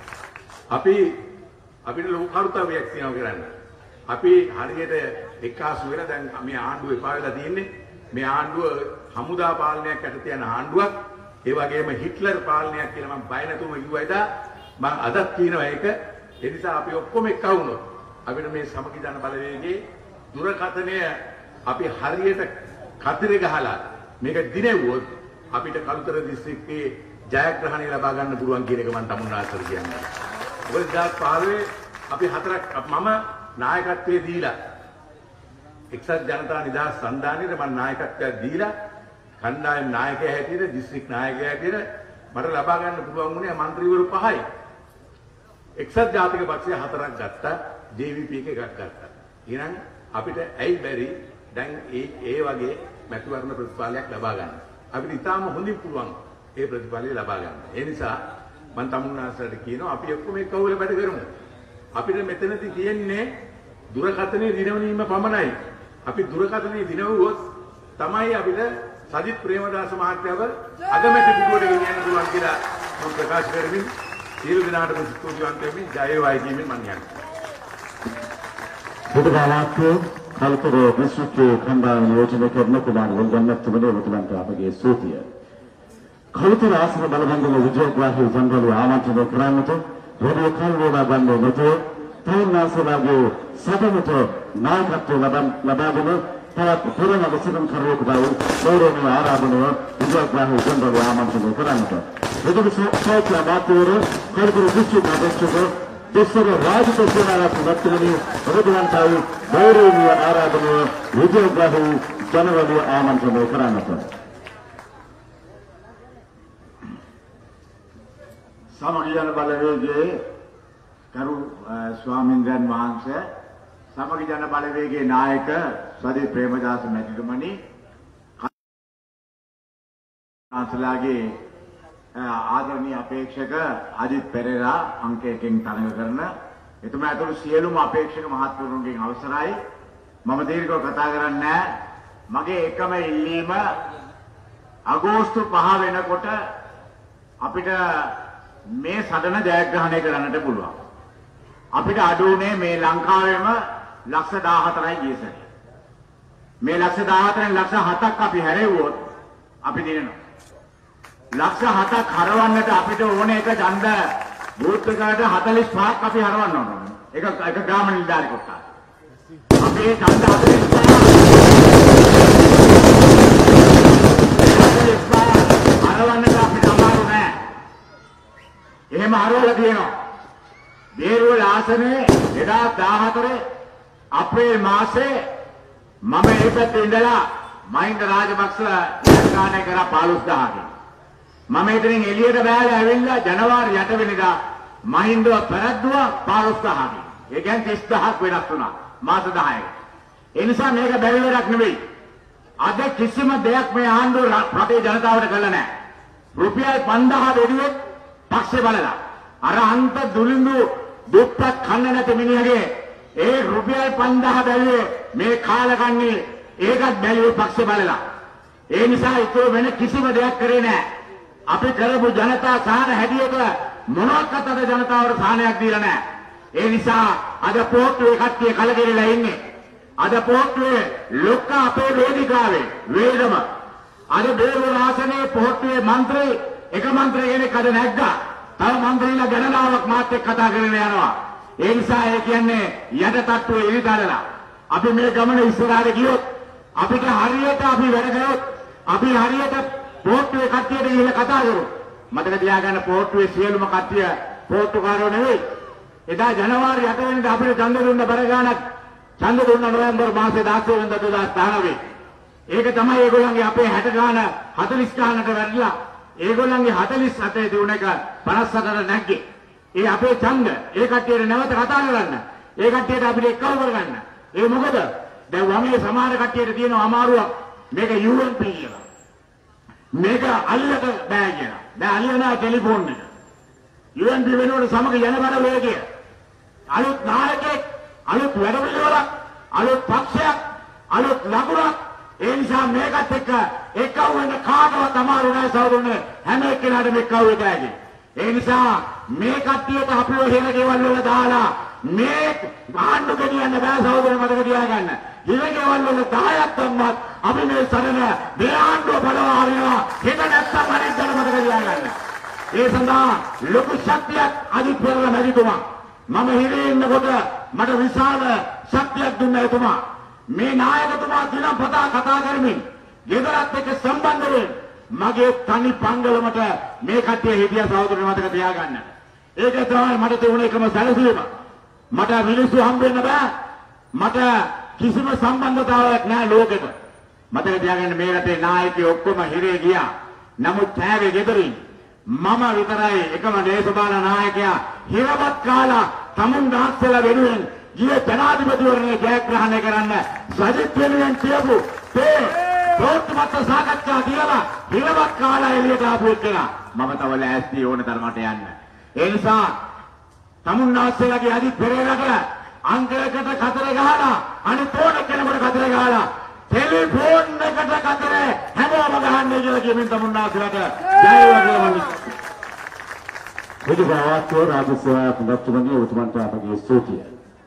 අපිට ලොකු කරුතාවයක් තියෙනවා කරන්න. අපි හරියට එක්කාසු වෙලා දැන් මේ ආණ්ඩුව එපා වෙලා තියෙන්නේ. මේ ආණ්ඩුව හමුදා පාලනයක් යටතේ යන ආණ්ඩුවක්. ඒ වගේම හිට්ලර් පාලනයක් කියලා මම බය නැතුවම කිව්වා එදා. මම අදත් කියනවා ඒක. ඒ නිසා අපි ඔක්කොම එක්ක වුණොත් අපිට මේ සමගි ජන බලවේගයේ දුරකථනය අපි හරියට කතරේ ගහලා මේක දිනෙව්වොත් අපිට කලුතර දිස්ත්‍රික්කයේ ජයග්‍රහණය ලබා ගන්න පුළුවන් කියන එක මම තමුන්නාසර කියන්නේ. මොකද 2015 අපි මම නායකත්වයේ දීලා එක්සත් ජනතා නිදහස් සන්ධානයේ මම නායකත්වයක් දීලා කණ්ඩායම් නායකයා හැටියට දිස්ත්‍රික් නායකයා හැටියට මට ලබා ගන්න පුළුවන් වුණේ മന്ത്രിවරු 5යි. එක්සත් ජාතික පක්ෂය 4ක් ගත්තා, JVP එකක් ගත්තා. එහෙනම් අපිට ඇයි බැරි දැන් ඒ වගේ මැතිවරණ ප්‍රතිඵලයක් ලබා ගන්න. අපිට ඉතාම හොඳින් පුළුවන් ඒ ප්‍රතිඵලය ලබා ගන්න. ඒ නිසා මම තමුන්නාන්සලාට කියනවා අපි ඔක්කොම එක්කවල වැඩ කරමු. අපිට මෙතනදී තියෙන්නේ දුරකථනයේ දිනවීම පමණයි. අපි දුරකථනයේ දිනවුවොත් තමයි අපිට සජිත් ප්‍රේමදාස මහත්තයාව අගමැති පිටුවට ගෙනියන්න පුළුවන් කියලා මම ප්‍රකාශ කරමින් සියලු දෙනාටම ස්තුතිවන්ත වෙමින් ජය වේවා කියමින් මම යනවා. බුදුබාලාක්කෝ කල්පර විශ්වකේ කණ්ඩායම යෝජනා කරන කුමාර වල්ගන්නත්තුමනේ ඔබතුමන්ට අපගේ ස්තුතිය. කල්පර ආශ්‍රම බලබන්දල විජයග්‍රාහී ජනරල් ආමන්ත්‍රණය කරන්නට රේඩියෝ කල්වෝලා බන්දෝ මෙතේ තවන්නාසලාගේ සදමත නායකත්වය ලබාගෙන තවත් පුරණ වසරම් කරුවෙකු බව ගෞරවනීය ආරාධනය විජයග්‍රාහී ජනරල් ආමන්ත්‍රණය කරන්නට. එදින සෞඛ්‍ය අමාත්‍යවරු කල්පර දිස්ත්‍රික් අධ්‍යක්ෂක දෙස්සර රාජිත සේනාරත්න මැතිතුමනි ඔබතුමන්ටයි ගෞරවනීය ආරාධනය විජයග්‍රාහී ජනරල් ආමන්ත්‍රණය කරන්නට. සමගි ජන බලවේගයේ කරු ස්වාමීන්ද්‍රයන් වහන්සේ සමගි ජන බලවේගයේ නායක සජිත් ප්‍රේමදාස මැතිතුමනි ආසලාගේ ආදරණීය අපේක්ෂක අජිත් පෙරේරා අංක 1කින් තරඟ කරන එතුමා ඇතුළු සියලුම අපේක්ෂක මහත්වරුන්ගෙන් අවසරයි. මම දීර්ඝව කතා කරන්නේ නැහැ. මගේ එකම ඉල්ලීම අගෝස්තු 5 වෙනකොට අපිට මේ සටන ජයග්‍රහණය කරන්නට පුළුවන්. අපිට අඩු උනේ මේ ලංකාවේම ලක්ෂ 14යි ගියසරේ. මේ ලක්ෂ 14න් ලක්ෂ 7ක් අපි හැරෙව්වොත් අපි දිනනවා. ලක්ෂ 7ක් හරවන්නට අපිට ඕනේ එක ඡන්ද බූත් එකකට 45ක් අපි හරවන්න ඕනේ. එක ග්‍රාම නිලධාරි කොටස. අපේ ඡන්ද 45 හරවන්නට අපිට අමාරු නෑ. එහෙම හරවලා තියෙනවා. බේරුවල ආසනයේ 2014 අප්‍රේල් මාසේ මම මේ පැත්තේ ඉඳලා මහින්ද රාජපක්ෂ ජයග්‍රහණය කරා 15000කින්. මම ඉතින් එළියට බෑලා ඇවිල්ලා ජනවාරි 8 වෙනිදා මහින්දව පෙරද්දුවා 15000කින්. ඒ කියන්නේ 30000ක් වෙනස් වුණා මාස 10ක. ඒ නිසා මේක බැරි වැඩක් නෙවෙයි. අද කිසිම දෙයක් මේ ආණ්ඩුව රටේ ජනතාවට කළා නැහැ. රුපියල් 5000 දෙවියෙක් පක්ෂේ බලලා අර අන්ත දුලින්දු දුප්පත් කන්න නැති මිනිහගේ ඒ රුපියල් 5000 බැලුවේ මේ කාලකන්ණි ඒකත් බැලුවේ පක්ෂේ බලලා. ඒ නිසා ඒක වෙන කිසිම දෙයක් කරේ නැහැ. අපි කරපු ජනතා සාහන හැටියට මොනවාක්වත් අද ජනතාවට සාහනයක් දීලා නැහැ. ඒ නිසා අද පොට්ටුවේ කට්ටිය කලකිරලා ඉන්නේ. අද පොට්ටුවේ ලොක්ක අපේ වේදිකාවේ වේදම අද බේරුව ආසනයේ පොට්ටුවේ മന്ത്രി එක മന്ത്രി කෙනෙක් අද නැග්ගා. තව മന്ത്രിලා ගණනාවක් මාත් එක්ක කතා කරගෙන යනවා. ඒ නිසා ඒ කියන්නේ යට තට්ටුවේ ඉරිදලලා අපි මේ ගමන ඉස්සරහට ගියොත් අපිට හරියට අපි වැඩ කරොත් අපි හරියට පොට්ටුවේ කට්ටියට ගිහලා කතා කරමු. මතක තියාගන්න පොට්ටුවේ සියලුම කට්ටිය පොට්ටුකාරයෝ නෙවෙයි. එදා ජනවාරි 8 වෙනිදා අපිට ඡන්ද දුන්න බර ගානක් ඡන්ද දුන්න නොවැම්බර් මාසේ 16 වෙනිදා 2019. ඒක තමයි ඒගොල්ලන්ගේ අපේ 60 ගාන 40 ගානට වැඩිලා ඒගොල්ලන්ගේ 47 දිනුන එක 58ට නැග්ගේ. ඒ අපේ ඡන්ද ඒ කට්ටියට නැවත කතා කරන්න. ඒ කට්ටියට අපිට එක්කව කරගන්න. ඒ මොකද දැන් වමේ සමහර කට්ටියට තියෙන අමාරුවක් මේක UNP කියලා. මේක අල්ලට බෑ කියලා. දැන් අල්ලනා ටෙලිෆෝන් එක. UNP වෙනකොට සමග යන බර වේගය. අලුත් නායකයෙක්, අලුත් වැඩපිළිවෙලක්, අලුත් පක්ෂයක්, අලුත් ලකුණක්. ඒ නිසා මේකත් එක්ක එක්කව වෙන කාටවත් අමාරු නෑ සහෝදරනේ. හැම එක්කෙනාටම එක්කව වෙතයි. ඒ නිසා මේ කට්ටියට අපිව හේන ගෙවල් වල දාලා මේ ආණ්ඩු ගෙනියන්න බෑ සහෝදරනේ මතක තියාගන්න. හිල ගෙවල් වල 10ක් තම්මත් අපි මේ සරණ මේ ආණ්ඩුව බලවා හරිනවා. හිත නැත්තම් අනිද්දට මතක තියාගන්න. ඒ සඳහා ලොකු ශක්තියක් අදිත් පෙරළ මැදිතුමා මම හිරේ ඉන්නකොට මට විශාල ශක්තියක් දුන්න එතුමා මේ නායකතුමා දිනපතා කතා කරමින් ගෙදරත් එක්ක සම්බන්ධ වෙමින් මගේ තනි පංගලමට මේ කට්ටිය හිටියා සහෝදරයෝ මතක තියාගන්න. ඒක තමයි මට තිබුණ එකම සැලසීම. මට මිනිස්සු හම්බෙන්න බෑ. මට කිසිම සම්බන්ධතාවයක් නැහැ ලෝකෙට. මතක තියාගන්න මේ රටේ නායකයෝ ඔක්කොම හිරේ ගියා. නමුත් ඡාවේ ගෙදරින් මම විතරයි එකම දේශපාලන නායකයා හිරවත් කාලා තමුන් දාස්සලා වෙනුවෙන් ගිය ජනාධිපතිවරණය ජයග්‍රහණය කරන්න සජිත් වෙනුවෙන් කියපු තේ ප්‍රෝත්මත් සාකච්ඡා කියලා හිරවත් කාලා එළියට ආපු එකලා මම තව ලෑස්ති ඕන තරමට යන්න. ඒ නිසා තමුන් දාස්සලාගේ අදිත් පෙරේරට අංකයකට කතර ගහලා අනිත් ඕන කෙනෙකුට කතර ගහලා ටෙලිෆෝන් එකට කතර හැමෝම ගහන්නේ කියලා කියමින් තමුන් දාස්සලාට ජය වේවා. විදුහාවත්ව රාජසේවා පුනර්තුමනි උතුමන්ට අපගේ ස්තුතිය.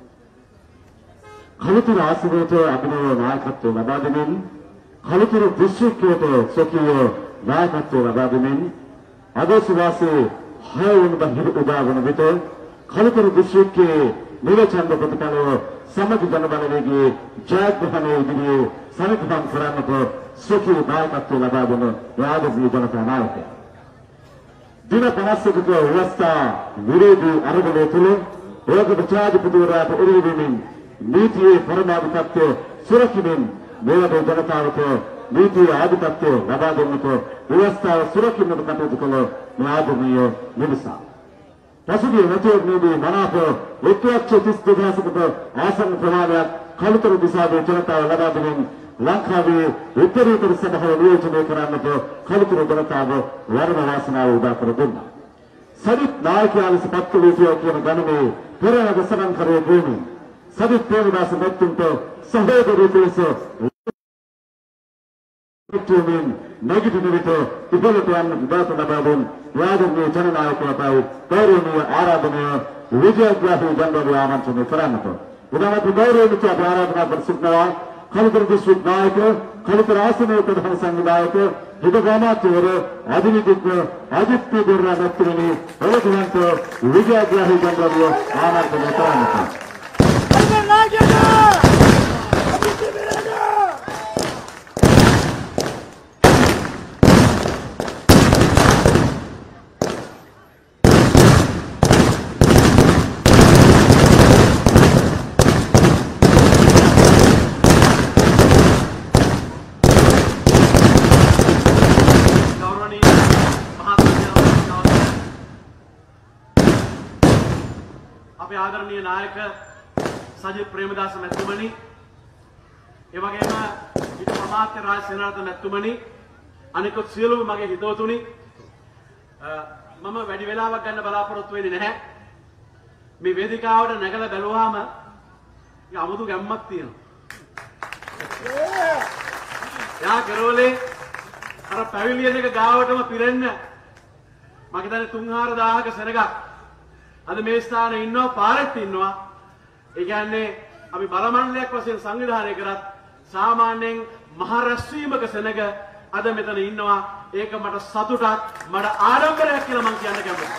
කලුතර ආසනයට අභිනව නායකත්වය ලබා දෙමින් කලුතර දිස්ත්‍රික්කයට සොකීය නායකත්වය ලබා දෙමින් අගෝස්තු මාසයේ 6 වෙනිදා හිරු උදා වන විට කලුතර දිස්ත්‍රික්කයේ නිලචන්ද ප්‍රතිපලව සමග ජන බලවේගයේ ජයග්‍රහණය ඉදිරියේ සමගපම් කරන්නට සොකීය නායකත්වය ලබා දෙන රාජකීය ජනතා නායකයා දින 50ක ව්‍යවස්ථා විරෝධී අරමුණේ තුල රෝග ප්‍රචාරපතිවරයාට උරුම වෙමින් නීතියේ පරමාධිපත්‍ය සුරකිමින් මෙලොව ජනතාවට නීතියේ ආධිපත්‍ය ලබා දෙන්නට ව්‍යවස්ථාව සුරකින්නට කටයුතු කළ නායකීය නිවසා. පසුගිය වතුවේදී මනාප 1,32,000කට ආසන්න ප්‍රමාණයක් කලුතර දිසාවේ ජනතාව ලබා දෙමින් ලංකාවේ උත්තරීතර සභාව නියෝජනය කරන්නට කලුතර ජනතාව වරම වාසනාව උදා කර දුන්නා. සදිත් නායකයා ලෙස පත් වූ කියන ගණනේ පෙරවග සමන්කරයේ භූමි සදිත් ප්‍රේමදාස මැතිතුන්ට සහෝදරයෙකු ලෙස තුමින් නැගිටින විට ඉබලට යන්න විවාද ලබා දුන් යාදමේ ජනනායකයාටයි ගෞරවනීය ආරාධනය විජයග්‍රාහී ජනරාල් ආමන්ත්‍රණය කරන්නට. උදාහරණ ගෞරවනීය ආරාධනා කරසිටනවා කලුතර දිස්ත්‍රික් නායක කලුතර ආසනයේ ප්‍රධාන සංවිධායක හිටගාමාත්‍යවර අධිවිද්‍යාඥ අජිත් පෙරේරා මැතිතුමනි ඔබතුමන්ට විජයග්‍රාහී ජනරාල් ආමන්ත්‍රණය කරන්නට. ආදරණීය නායක සජිත් ප්‍රේමදාස මැතිතුමනි, ඒ වගේම විදුලි අමාත්‍ය රාජ් සේනාරත්න මැතිතුමනි, අනිකුත් සියලුම මගේ හිතවතුනි, මම වැඩි වෙලාවක් ගන්න බලාපොරොත්තු වෙන්නේ නැහැ. මේ වේදිකාවට නැගලා බැලුවාම අමුතු ගැම්මක් තියෙනවා. යා කරෝලේ අර පැවිලියන් එක ගාවටම පිරෙන්න මම හිතන්නේ 3-4000ක සෙනගක් අද මේ ස්ථානයේ ඉන්නවා, පාරෙත් ඉන්නවා. ඒ කියන්නේ අපි බලමණ්ඩලයක් වශයෙන් සංවිධානය කරත් සාමාන්‍යයෙන් මහ රැස්වීමක සෙනග අද මෙතන ඉන්නවා. ඒක මට සතුටක්, මට ආඩම්බරයක් කියලා මම කියන්න කැමතියි.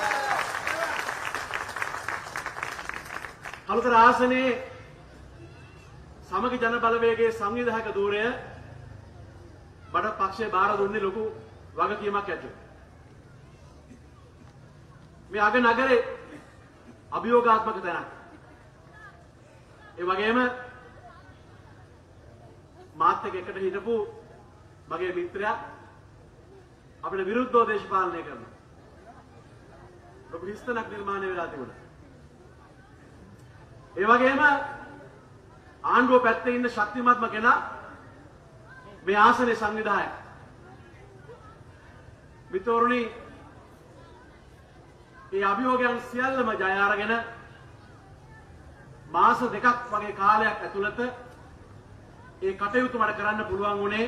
කලුතර ආසනයේ සමගි ජන බලවේගයේ සංවිධායක ධූරය මට පක්ෂයේ බාර දුන්නේ ලොකු වගකීමක් ඇතුව. මේ අග නගරේ අභියෝගාත්මක තැනක්. ඒ වගේම මාත් එක්ක එකට හිටපු මගේ මිත්‍රයා අපිට විරුද්ධව දේශපාලනය කරනවා. ලොකු හිස්තනක් නිර්මාණය වෙලා තිබුණා. ඒ වගේම ආණ්ඩුව පැත්තේ ඉන්න ශක්තිමත්ම කෙනා මේ ආසනයේ සංවිධායක. මිතුරුනි, ඒ අභියෝගයන් සියල්ලම ජය අරගෙන මාස දෙකක් වගේ කාලයක් ඇතුළත ඒ කටයුතු මට කරන්න පුළුවන් වුණේ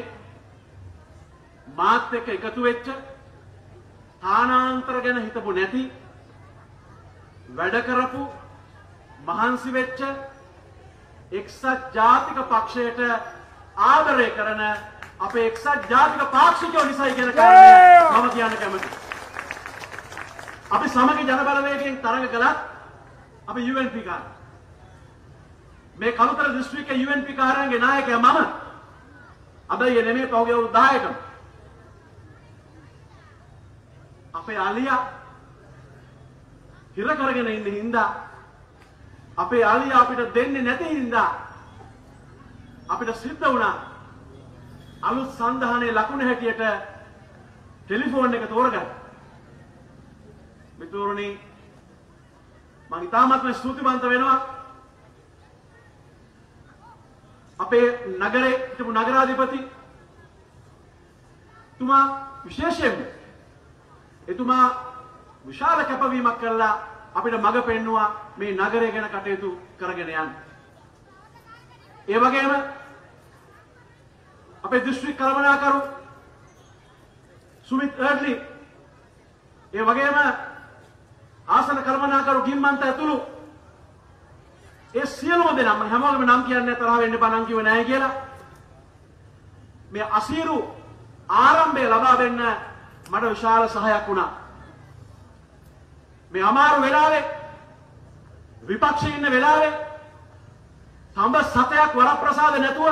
මාත් එක්ක එකතු වෙච්ච, තානාන්තර ගැන හිතපු නැති, වැඩ කරපු, මහන්සි වෙච්ච එක්සත් ජාතික පක්ෂයට ආදරය කරන අපේ එක්සත් ජාතික පාක්ෂිකයෝ නිසායි කියන කාරණය මම කියන්න කැමතියි. අපි සමගි ජන බලවේගයෙන් තරඟ කළත් අපි UNP කාරය. මේ කලුතර දිස්ත්‍රික්කයේ UNP කාර්යාංගයේ නායකයා මම. අදයේ නෙමෙයි පහුගිය අවුරුදු 10කම. අපේ අලියා හිර කරගෙන ඉන්න හින්දා, අපේ අලියා අපිට දෙන්නේ නැති හින්දා අපිට සිද්ධ වුණා අලුත් සංධානයේ ලකුණ හැටියට ටෙලිෆෝන් එක තෝරගන්න. මිතුරුනි, මම ඉතාමත්ම ස්තුතිවන්ත වෙනවා අපේ නගරේ හිටපු නගරාධිපති තුමා, විශේෂයෙන්ම එතුමා විශාල කැපවීමක් කළා අපිට මඟ පෙන්නුවා මේ නගරය ගැන කටයුතු කරගෙන යන්න. ඒ වගේම අපේ දිස්ත්‍රික් කළමනාකරු සුමිත් ඇඩ්ලි, ඒ වගේම ආසන කළමනාකරු ගිම්මන්ත ඇතුළු ඒ සියලුම දෙනා, මම හැමෝගෙම නම් කියන්නේ තරහ වෙන්න එපා, නම් කිව්වේ නැහැ කියලා, මේ අසීරු ආරම්භය ලබා දෙන්න මට විශාල සහායක් වුණා. මේ අමාරු වෙලාවේ, විපක්ෂයේ ඉන්න වෙලාවේ තඹ සතයක් වරප්‍රසාද නැතුව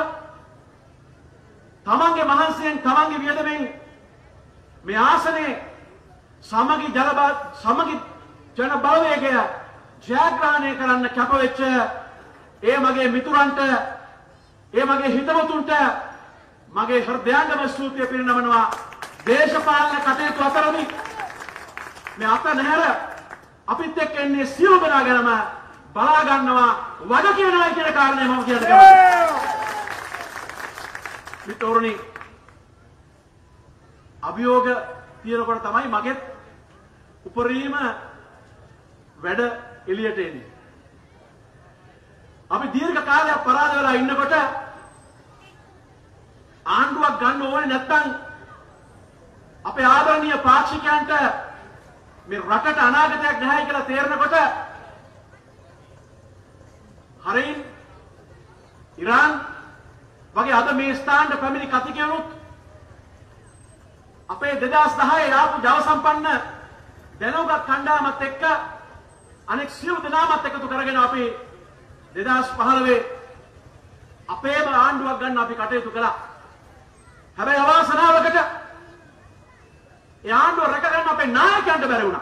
තමන්ගේ මහන්සියෙන්, තමන්ගේ වියදමෙන් මේ ආසනයේ සමගි ජන බලවේගය ජයග්‍රහණය කරන්න කැපවෙච්ච ඒ මගේ මිතුරන්ට, ඒ මගේ හිතවතුන්ට මගේ හෘදයාංගම ස්තුතිය පිරිනමනවා. දේශපාලන කටයුතු අතරදී මේ අත නැහැර අපිත් එක්ක එන්නේ සියලු දෙනා ගැනම බලා ගන්නවා, වග කියනවා කියන කාරණය මම කියන්න කැමතියි. මිතුරුනි, අභියෝග තියෙනකොට තමයි මගෙත් උපරිම වැඩ එළියට එන්නේ. අපි දීර්ඝ කාලයක් පරාද වෙලා ඉන්නකොට ආණ්ඩුවක් ගන්න ඕනේ නැත්නම් අපේ ආදරණීය පාක්ෂිකයන්ට මේ රටට අනාගතයක් නැහැ කියලා තේරෙනකොට හරින් ඉරාන් වගේ අද මේ ස්ථානට පැමිණි කතිකයනුත් අපේ 2010 ආපු ජව සම්පන්න දැනුගත් කණ්ඩායමත් එක්ක අනෙක් සියලු දෙනාමත් එකතු කරගෙන අපි 2015 අපේම ආණ්ඩුවක් ගන්න අපි කටයුතු කළා. හැබැයි අවාසනාවකට ඒ ආණ්ඩුව රැක ගන්න අපේ නායකයන්ට බැරි වුණා.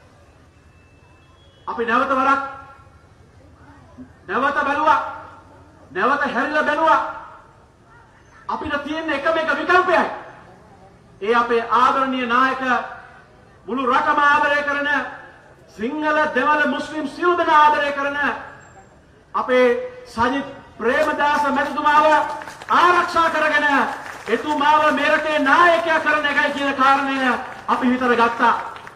අපි නැවත වරක් නැවත බැලුවා. නැවත හැරිලා බැලුවා. අපිට තියෙන එකම එක විකල්පයයි. ඒ අපේ ආදරණීය නායක මුළු රටම ආදරය කරන සිංහල දෙමළ මුස්ලිම් සියලු දෙනා ආදරය කරන අපේ සජිත් ප්‍රේමදාස මැතිතුමාව ආරක්ෂා කරගෙන එතුමාව මේ රටේ නායකයා කරන එකයි කියන කාරණය අපි හිතර ගත්තා.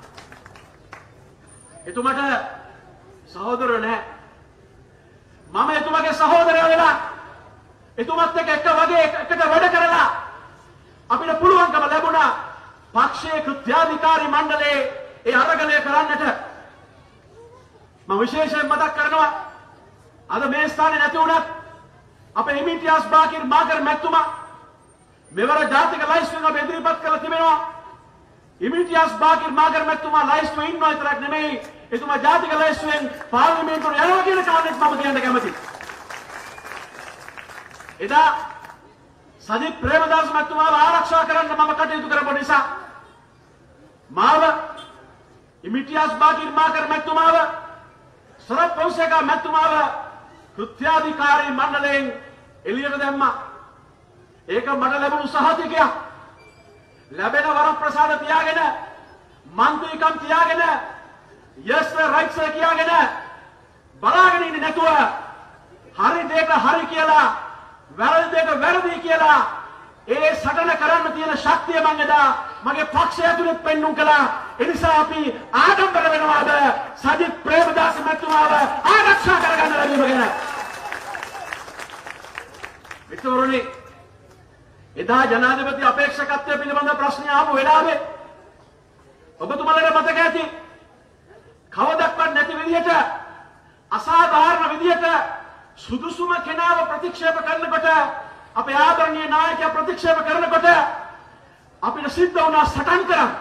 එතුමට සහෝදරයෝ නැහැ. මම එතුමාගේ සහෝදරයෝ වෙලා එතුමත් එක්ක එක වගේ එකට වැඩ කරලා අපිට පුළුවන්කම ලැබුණා පක්ෂයේ කෘත්‍යාධිකාරී මණ්ඩලයේ ඒ අරගලය කරන්නට. මම විශේෂයෙන් මතක් කරනවා අද මේ ස්ථානේ නැති වුණත් අපේ ඉමිතියාස් බාකිර් මාකර් මැතිතුමා මෙවර ජාතික ලයිස්තුවෙන් අප ඉදිරිපත් කරලා තිබෙනවා. ඉමිතියාස් බාකිර් මාකර් මැතිතුමා ලයිස්තුවේ ඉන්නවා විතරක් නෙමෙයි එතුමා ජාතික ලයිස්තුවෙන් පාර්ලිමේන්තුවට යනවා කියන කාරණේත් මම කියන්න කැමතියි. එදා සජිත් ප්‍රේමදාස මැතිතුමාව ආරක්ෂා කරන්න මම කටයුතු කරපු නිසා මාව ඉමිතියාස් බාකිර් මාකර් මැතිතුමාව සරත් පොන්සේකා මැතිතුමාව කෘත්‍යාධිකාරී මණ්ඩලයෙන් එළියට දැම්මා. ඒක මට ලැබුණු සහතිකයක්. ලැබෙන වරප්‍රසාද තියාගෙන මන්ත්‍රීකම් තියාගෙන yes right sir කියාගෙන බලාගෙන ඉන්නේ නැතුව හරි දෙයක හරි කියලා වැරදි දෙයක වැරදි කියලා ඒ සටන කරන්න තියෙන ශක්තිය මම එදා මගේ පක්ෂය ඇතුළේ පෙන්눔 කළා. ඒ නිසා අපි ආඩම්බර වෙනවාද සජිත් ප්‍රේමදාස මැතිතුමාව ආරක්ෂා කරගන්න ලැබීම ගැන. මිත්‍රවරුනි, එදා ජනාධිපති අපේක්ෂකත්වය පිළිබඳ ප්‍රශ්න ආපු වෙලාවේ ඔබතුමාලට මතක ඇති කවදක්වත් නැති විදිහට අසාධාරණ විදිහට සුදුසුම කෙනාව ප්‍රතික්ෂේප කරනකොට අපේ ආදරණීය නායකයා ප්‍රතික්ෂේප කරනකොට අපිට සිද්ධ වුණා සටන් කරන්න.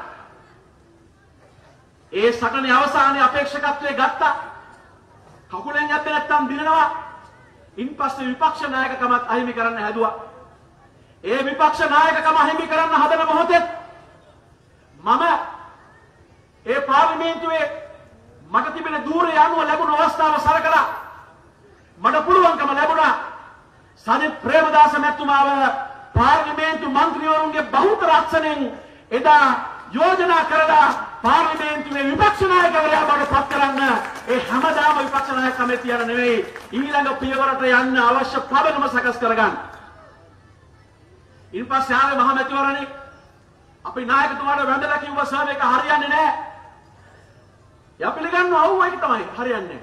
ඒ සටනේ අවසානයේ අපේක්ෂකත්වයේ ගත්තා. කකුලෙන් යද්දී නැත්තම් දිනනවා. ඉන්පස්සේ විපක්ෂ නායකකමත් අහිමි කරන්න හැදුවා. ඒ විපක්ෂ නායකකම අහිමි කරන්න හදන මොහොතේ මම ඒ පාර්ලිමේන්තුවේ මට තිබෙන දූරේ අනුව ලැබුණු අවස්ථාව සලකලා මට පුළුවන්කම ලැබුණා සජිත් ප්‍රේමදාස මැතිතුමාව පාර්ලිමේන්තු මන්ත්‍රීවරුන්ගේ බහුතර අත්සනෙන් එදා යෝජනා කරලා පාර්ලිමේන්තුවේ විපක්ෂ නායකවරයා බවට පත් කරන්න. ඒ හැමදාම විපක්ෂ නායකකම තියන නෙවෙයි ඊළඟ පියවරට යන්න අවශ්‍ය පදනම සකස් කරගන්න. ඉන්පස්සේ ආවේ මහ මැතිවරණේ අපි නායකතුමාට වැඳලා කිව්වා සර් මේක හරියන්නේ නැහැ. යා පිළිගන්නවා ඔව් ඒක තමයි හරියන්නේ නැහැ.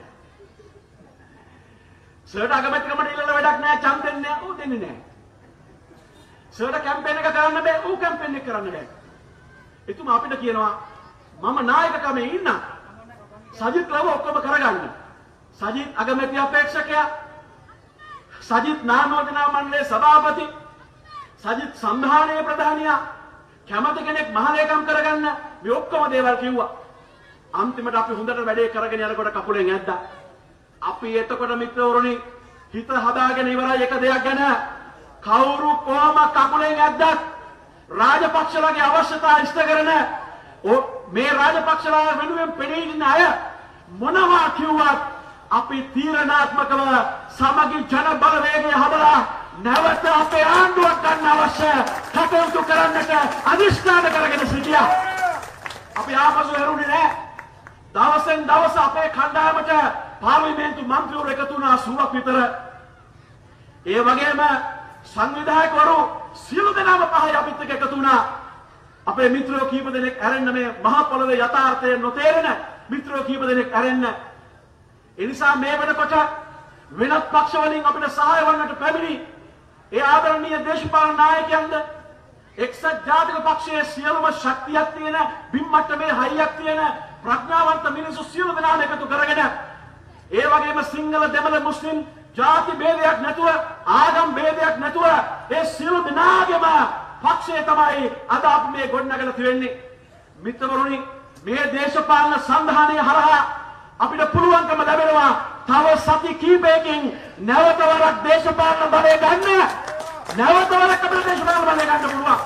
සර්ට අගමැතිකමට ඉල්ලන වැඩක් නැහැ ඡන්දෙන්නේ නැහැ ඌ දෙන්නේ නැහැ. සර්ට කැම්පේන් එක කරන්න බෑ ඌ කැම්පේන් එක කරන්න බෑ. එතුමා අපිට කියනවා මම නායකකමේ ඉන්න සජිත් ලව ඔක්කොම කරගන්න. සජිත් අගමැති අපේක්ෂකයා, සජිත් නාමෝදනා මණ්ඩලයේ සභාපති, සජිත් සම්භාවනීය ප්‍රධානියා, කැමති කෙනෙක් මහලේකම් කරගන්න මේ ඔක්කොම දේවල් කිව්වා. අන්තිමට අපි හොඳට වැඩේ කරගෙන යනකොට කකුලෙන් ඇද්දා. අපි එතකොට මිත්‍රවරුනි හිත හදාගෙන ඉවරයි එක දෙයක් ගැන. කවුරු කොහොම කකුලෙන් ඇද්දත් රාජපක්ෂලාගේ අවශ්‍යතාව ඉෂ්ට කරන මේ රාජපක්ෂලා වෙනුවෙන් පෙනී ඉන්න අය මොනවා කිව්වත් අපි තීරණාත්මකව සමගි ජන බලවේගය හදලා නැවත අපේ ආණ්ඩුවක් ගන්න අවශ්‍ය කටයුතු කරන්නට අධිෂ්ඨාන කරගෙන සිටියා. අපි ආපසු හැරුණේ නැහැ. දවසෙන් දවස අපේ කණ්ඩායමට පාර්ලිමේන්තු මන්ත්‍රීවරු එකතු වුණා 80ක් විතර. ඒ වගේම සංවිධායකවරු සියලු දෙනාම පහයි අපිත් එක්ක එකතු වුණා. අපේ මිත්‍රයෝ කීප දෙනෙක් ඇරෙන්න මේ මහා පොළවේ යථාර්ථය නොතේරෙන මිත්‍රයෝ කීප දෙනෙක් ඇරෙන්න. ඒ නිසා මේ වෙනකොට වෙනත් පක්ෂ වලින් අපිට සහාය වන්නට පැමිණි ඒ ආදරණීය දේශපාලන නායකයන්ද එක්සත් ජාතික පක්ෂයේ සියලුම ශක්තියක් තියෙන බිම්මට්ටමේ හයියක් තියෙන ප්‍රඥාවන්ත මිනිස්සු සියලු දෙනාම එකතු කරගෙන ඒ වගේම සිංහල දෙමළ මුස්ලිම් ජාති ભેදයක් නැතුව ආගම් ભેදයක් නැතුව ඒ සියලු දෙනාගේම පක්ෂය තමයි අද අපි මේ ගොඩනගලා තියෙන්නේ. මිත්‍රවරුනි, මේ දේශපාලන සංධානය හරහා අපිට පුළුවන්කම ලැබෙනවා තව සති කීපයකින් නැවතවරක් දේශපාලන බලය ගන්න. නැවතවරක් අපිට දේශපාලන බලය ගන්න පුළුවන්.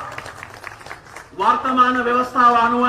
වර්තමාන ව්‍යවස්ථාව අනුව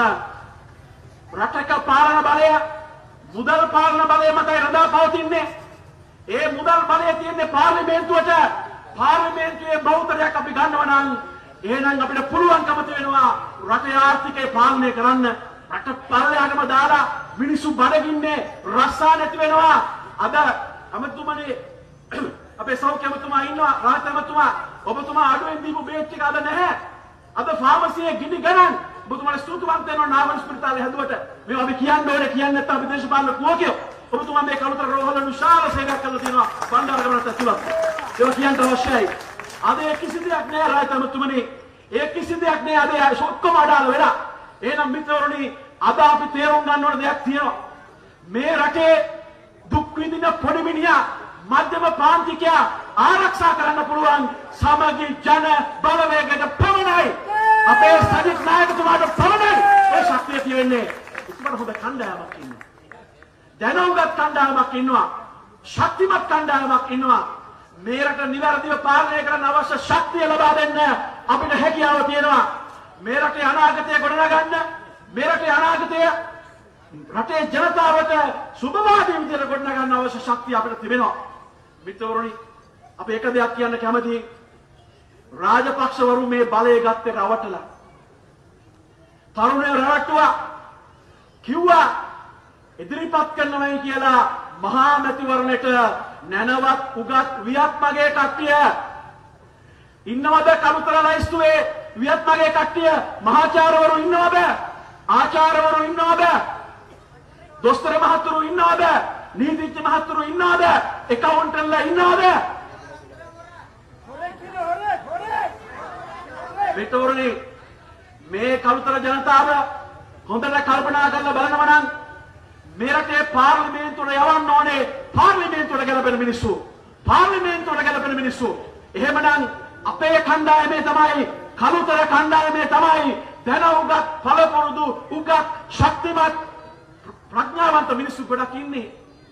රටක පාලන බලය මුදල් පාලන බලය මතයි රඳා පවතින්නේ. ඒ මුදල් බලය තියෙන්නේ පාර්ලිමේන්තුවට. පාර්ලිමේන්තුවේ බහුතරයක් අපි ගන්නවා නම් එහෙනම් අපිට පුළුවන්කම තියෙනවා රටේ ආර්ථිකය පාලනය කරන්න. රට පල්ලෙහාටම දාලා මිනිස්සු බඩගින්නේ රස්සා නැති වෙනවා. අද අමතුමනි අපේ සෞඛ්‍ය අමතුමා ඉන්නවා, රාජ්‍ය අමතුමා, ඔබතුමා අඩුවෙන් දීපු බේත් ටික අද නැහැ. අද ෆාමසියේ ගිනි ගණන් ඔබතුමාට ස්තුතිවන්ත වෙනවා නාවන ස්පිරිතාලේ හැදුවට. මේවා අපි කියන්න ඕනේ, කියන්නේ නැත්නම් අපි දේශපාලන කුවකයෝ. ඔබතුමා මේ කලුතර රෝහල විශාල සේවයක් කළා තියෙනවා බණ්ඩාරගමනට ඇතුළත්. ඒක කියන්න අවශ්‍යයි. අද ඒ කිසි දෙයක් නෑ රාජ්‍ය අමතුමනි. ඒ කිසි දෙයක් නෑ. අද ඔක්කොම අඩාල වෙලා. එහෙනම් මිත්‍රවරුනි, අද අපි තේරුම් ගන්න ඕන දෙයක් තියෙනවා. මේ රටේ දුක් විඳින පොඩි මිනිහා මධ්‍යම පාන්තිකයා ආරක්ෂා කරන්න පුළුවන් සමගි ජන බලවේගයට පමණයි. අපේ සජිත් නායකතුමාට පමණයි ඒ ශක්තිය තියෙන්නේ. ඉතින් හොඳ කණ්ඩායමක් ඉන්නවා. දැනුගත් කණ්ඩායමක් ඉන්නවා. ශක්තිමත් කණ්ඩායමක් ඉන්නවා. මේ රට නිවැරදිව පාලනය කරන්න අවශ්‍ය ශක්තිය ලබා දෙන්න අපිට හැකියාව තියෙනවා. මේ රටේ අනාගතය ගොඩනගන්න, මේ රටේ අනාගතය රටේ ජනතාවට සුබවාදී විදිහට ගොඩනගන්න අවශ්‍ය ශක්තිය අපිට තිබෙනවා. මිත්‍රවරුනි, අපි එක දෙයක් කියන්න කැමතියි. රාජපක්ෂවරු මේ බලය ගත්තේ රවටලා. තරුණයෝ රවට්ටුවා. කිව්වා ඉදිරිපත් කරනවයි කියලා මහා මැතිවරණයට නැනවත් උගත් වියත් මගේ කට්ටිය ඉන්නවද? කලුතර ලයිස්තුවේ වියත් මගේ කට්ටිය මහාචාර්යවරු ඉන්නවද? ආචාර්යවරු ඉන්නවද? දොස්තර මහතුරු ඉන්නවද? නීතිඥ මහතුරු ඉන්නවද? එකවුන්ටන්ලා ඉන්නවද? මිත්‍රවරුනි, මේ කලුතර ජනතාව හොඳට කල්පනා කරලා බලනවා නම් මේ රටේ පාර්ලිමේන්තුවට යවන්න ඕනේ පාර්ලිමේන්තුවට ගැලපෙන මිනිස්සු. පාර්ලිමේන්තුවට ගැලපෙන මිනිස්සු. එහෙමනම් අපේ කණ්ඩායමේ තමයි, කලුතර කණ්ඩායමේ තමයි දැනුගත් පළපුරුදු උගත් ශක්තිමත් ප්‍රඥාවන්ත මිනිස්සු ගොඩක් ඉන්නේ.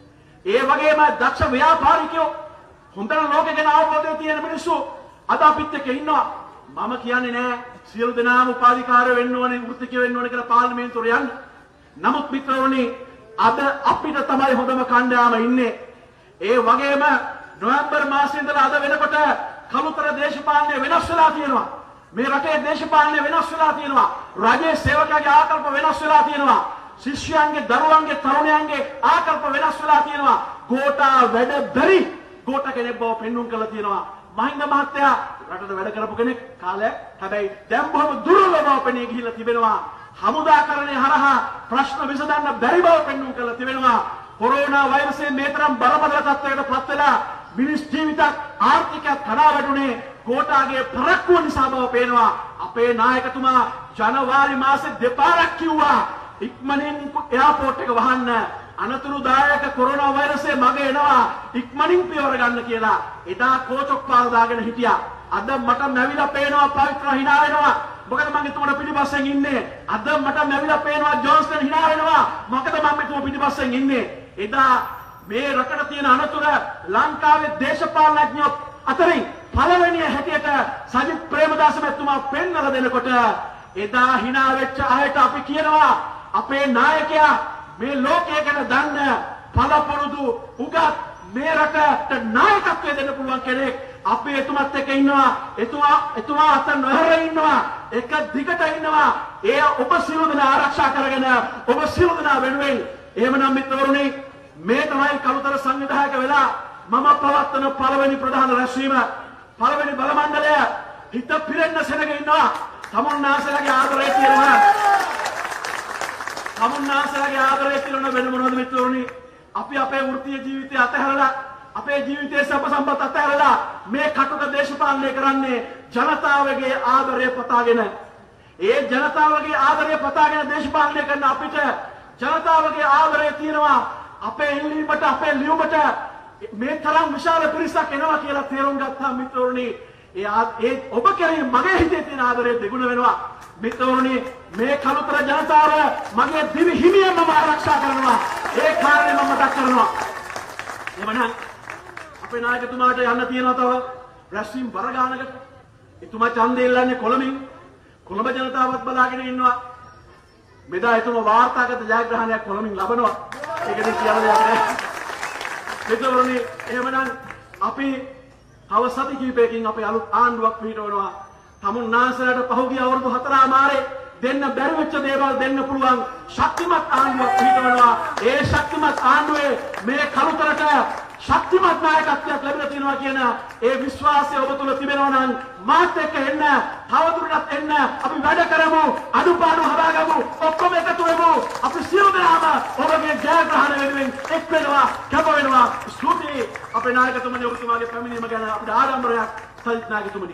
ඒ වගේම දක්ෂ ව්‍යාපාරිකයෝ, හොඳට ලෝකෙ ගැන අවබෝධය තියෙන මිනිස්සු අද අපිත් එක්ක ඉන්නවා. මම කියන්නේ නෑ සියලු දෙනාම උපාධිකාරයෝ වෙන්න ඕනේ, වෘත්තිකයෝ වෙන්න ඕනේ කියලා පාර්ලිමේන්තුවට යන්න. නමුත් මිත්‍රවරුනි, අද අපිට තමයි හොඳම කණ්ඩායම ඉන්නේ. ඒ වගේම නොවැම්බර් මාසයේ ඉඳලා අද වෙනකොට කලුතර දේශපාලනය වෙනස් වෙලා තියෙනවා. මේ රටේ දේශපාලනය වෙනස් වෙලා තියෙනවා. රජයේ සේවකයාගේ ආකල්ප වෙනස් වෙලා තියෙනවා. ශිෂ්‍යයන්ගේ, දරුවන්ගේ, තරුණයන්ගේ ආකල්ප වෙනස් වෙලා තියෙනවා. ගෝඨා වැඩ බැරි ගෝඨ කෙනෙක් බව පෙන්වුම් කරලා තියෙනවා. මහින්ද මහත්තයා රටට වැඩ කරපු කෙනෙක් කාලයක්. හැබැයි දැන් බොහොම දුර්වල බව පෙනී ගිහිල්ලා තිබෙනවා. හමුදාකරණය හරහා ප්‍රශ්න විසඳන්න බැරි බව පෙන්වුම් කරලා තිබෙනවා. කොරෝනා වෛරසයෙන් මේ තරම් බරපතල තත්ත්වයකට පත් වෙලා මිනිස් ජීවිතක්, ආර්ථිකයක් කඩා වැටුනේ ගෝඨාගේ පරක්කුව නිසා බව පේනවා. අපේ නායකතුමා ජනවාරි මාසේ දෙපාරක් කිව්වා ඉක්මනින් එයාපෝට් එක වහන්න. අනතුරුදායක කොරෝනා වෛරසයේ මග එනවා, ඉක්මනින් පියවර ගන්න කියලා. එදා කෝචොක් පාර දාගෙන හිටියා. අද මට මැවිලා පේනවා පවිත්‍ර hina වෙනවා. මොකද මම එතුමාට පිටිපස්සෙන් ඉන්නේ. අද මට මැවිලා පේනවා ජොන්ස්ටන් hina වෙනවා. මොකද මම එතුමා පිටිපස්සෙන් ඉන්නේ. එදා මේ රටට තියෙන අනතුර ලංකාවේ දේශපාලනඥයෝ අතරින් පළවෙනි හැටියට සජිත් ප්‍රේමදාස මැතිතුමා පෙන්වලා දෙනකොට එදා hina වෙච්ච අයට අපි කියනවා අපේ නායකයා මේ ලෝකයේ ගැන දන්න පළපුරුදු උගත් මේ රටට නායකත්වය දෙන්න පුළුවන් කෙනෙක් අපි එතුමත් එක්ක ඉන්නවා. එතුමා අත නොහැර ඉන්නවා. එක දිගට ඉන්නවා. ඒ ඔබ සියලු දෙනා ආරක්ෂා කරගෙන ඔබ සියලු දෙනා වෙනුවෙන්. එහෙමනම් මිත්‍රවරුනි, මේ තමයි කලුතර සංවිධායක වෙලා මම පවත්වන පළවෙනි ප්‍රධාන රැස්වීම. පළවෙනි බල මණ්ඩලය හිත පිරෙන්න සෙනග ඉන්නවා. තමුන්නාසලගේ ආදරය තියෙනවා. තමුන්නාසලගේ ආදරය තියෙන වෙන මොනවද මිත්‍රවරුනි? අපි අපේ වෘත්තීය ජීවිතය අතහැරලා අපේ ජීවිතයේ සැප සම්පත් අතහැරලා මේ කටුක දේශපාලනය කරන්නේ ජනතාවගේ ආදරය පතාගෙන. ඒ ජනතාවගේ ආදරය පතාගෙන දේශපාලනය කරන අපිට ජනතාවගේ ආදරය තියෙනවා අපේ ඉල්ලීමට අපේ ලියුමට මේ තරම් විශාල පිරිසක් එනවා කියලා තේරුම් ගත්තා මිත්‍රෝනි. ඒ ඔබ කෙරෙහි මගේ හිතේ තියෙන ආදරය දෙගුණ වෙනවා. මිත්‍රෝනි මේ කලුතර ජනතාව මගේ දිවි හිමියෙන් මම ආරක්ෂා කරනවා. ඒ කාරණේ මම මතක් කරනවා. එවනම් අපේ නායකතුමාට යන්න තියෙනවා තව රැස්වීම් බරගානකට. එතුමා ඡන්දය ඉල්ලන්නේ කොළඹින්. කොළඹ ජනතාවත් බලාගෙන ඉන්නවා. මෙදා එතුමා වාර්තාගත ජයග්‍රහණයක් කොළඹින් ලබනවා. ඒකදී කියන දෙයක් නෑ. මිත්‍රවරුනි එහෙමනම් අපි තව සති කිහිපයකින් අපේ අලුත් ආණ්ඩුවක් පිටවනවා. තමුන්නාන්සලට පහුගිය අවුරුදු 4මාරේ දෙන්න බැරි වෙච්ච දේවල් දෙන්න පුළුවන් ශක්තිමත් ආණ්ඩුවක් පිටවනවා. ඒ ශක්තිමත් ආණ්ඩුවේ මේ කලුතරට ශක්තිමත් නායකත්වයක් ලැබිලා තියෙනවා කියන ඒ විශ්වාසය ඔබ තුල තිබෙනවා නම් මාත් එක්ක එන්න, තවදුරටත් එන්න. අපි වැඩ කරමු, අඩුපාඩු හදාගමු, ඔක්කොම එකතු වෙමු. අපි සියලු දෙනාම ඔබගේ ජයග්‍රහණ වෙනුවෙන් එක් වෙනවා, කැප වෙනවා. ස්තුතියි අපේ නායකතුමනි, ඔබතුමාගේ පැමිණීම ගැන අපිට ආඩම්බරයක්. සජිත් නායකතුමනි.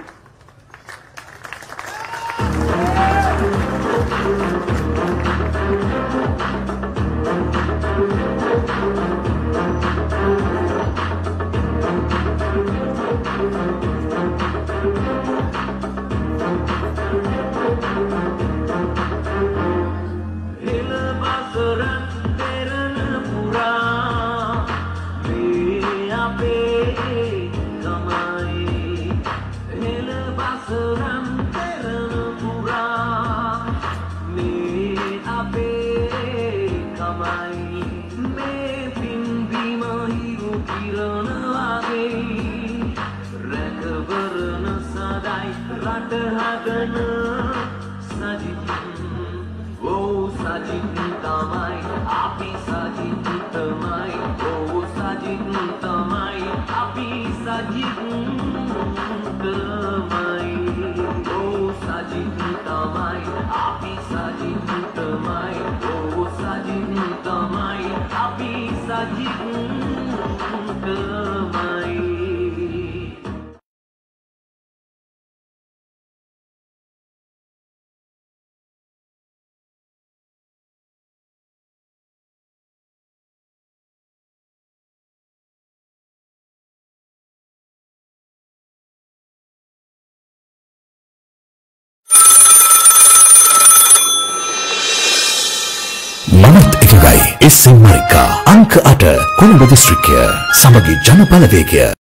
මනත් එකගයි එස්.එම්. මරිකා අංක 8 කොළඹ දිස්ත්‍රික්කය සමගි ජන බලවේගය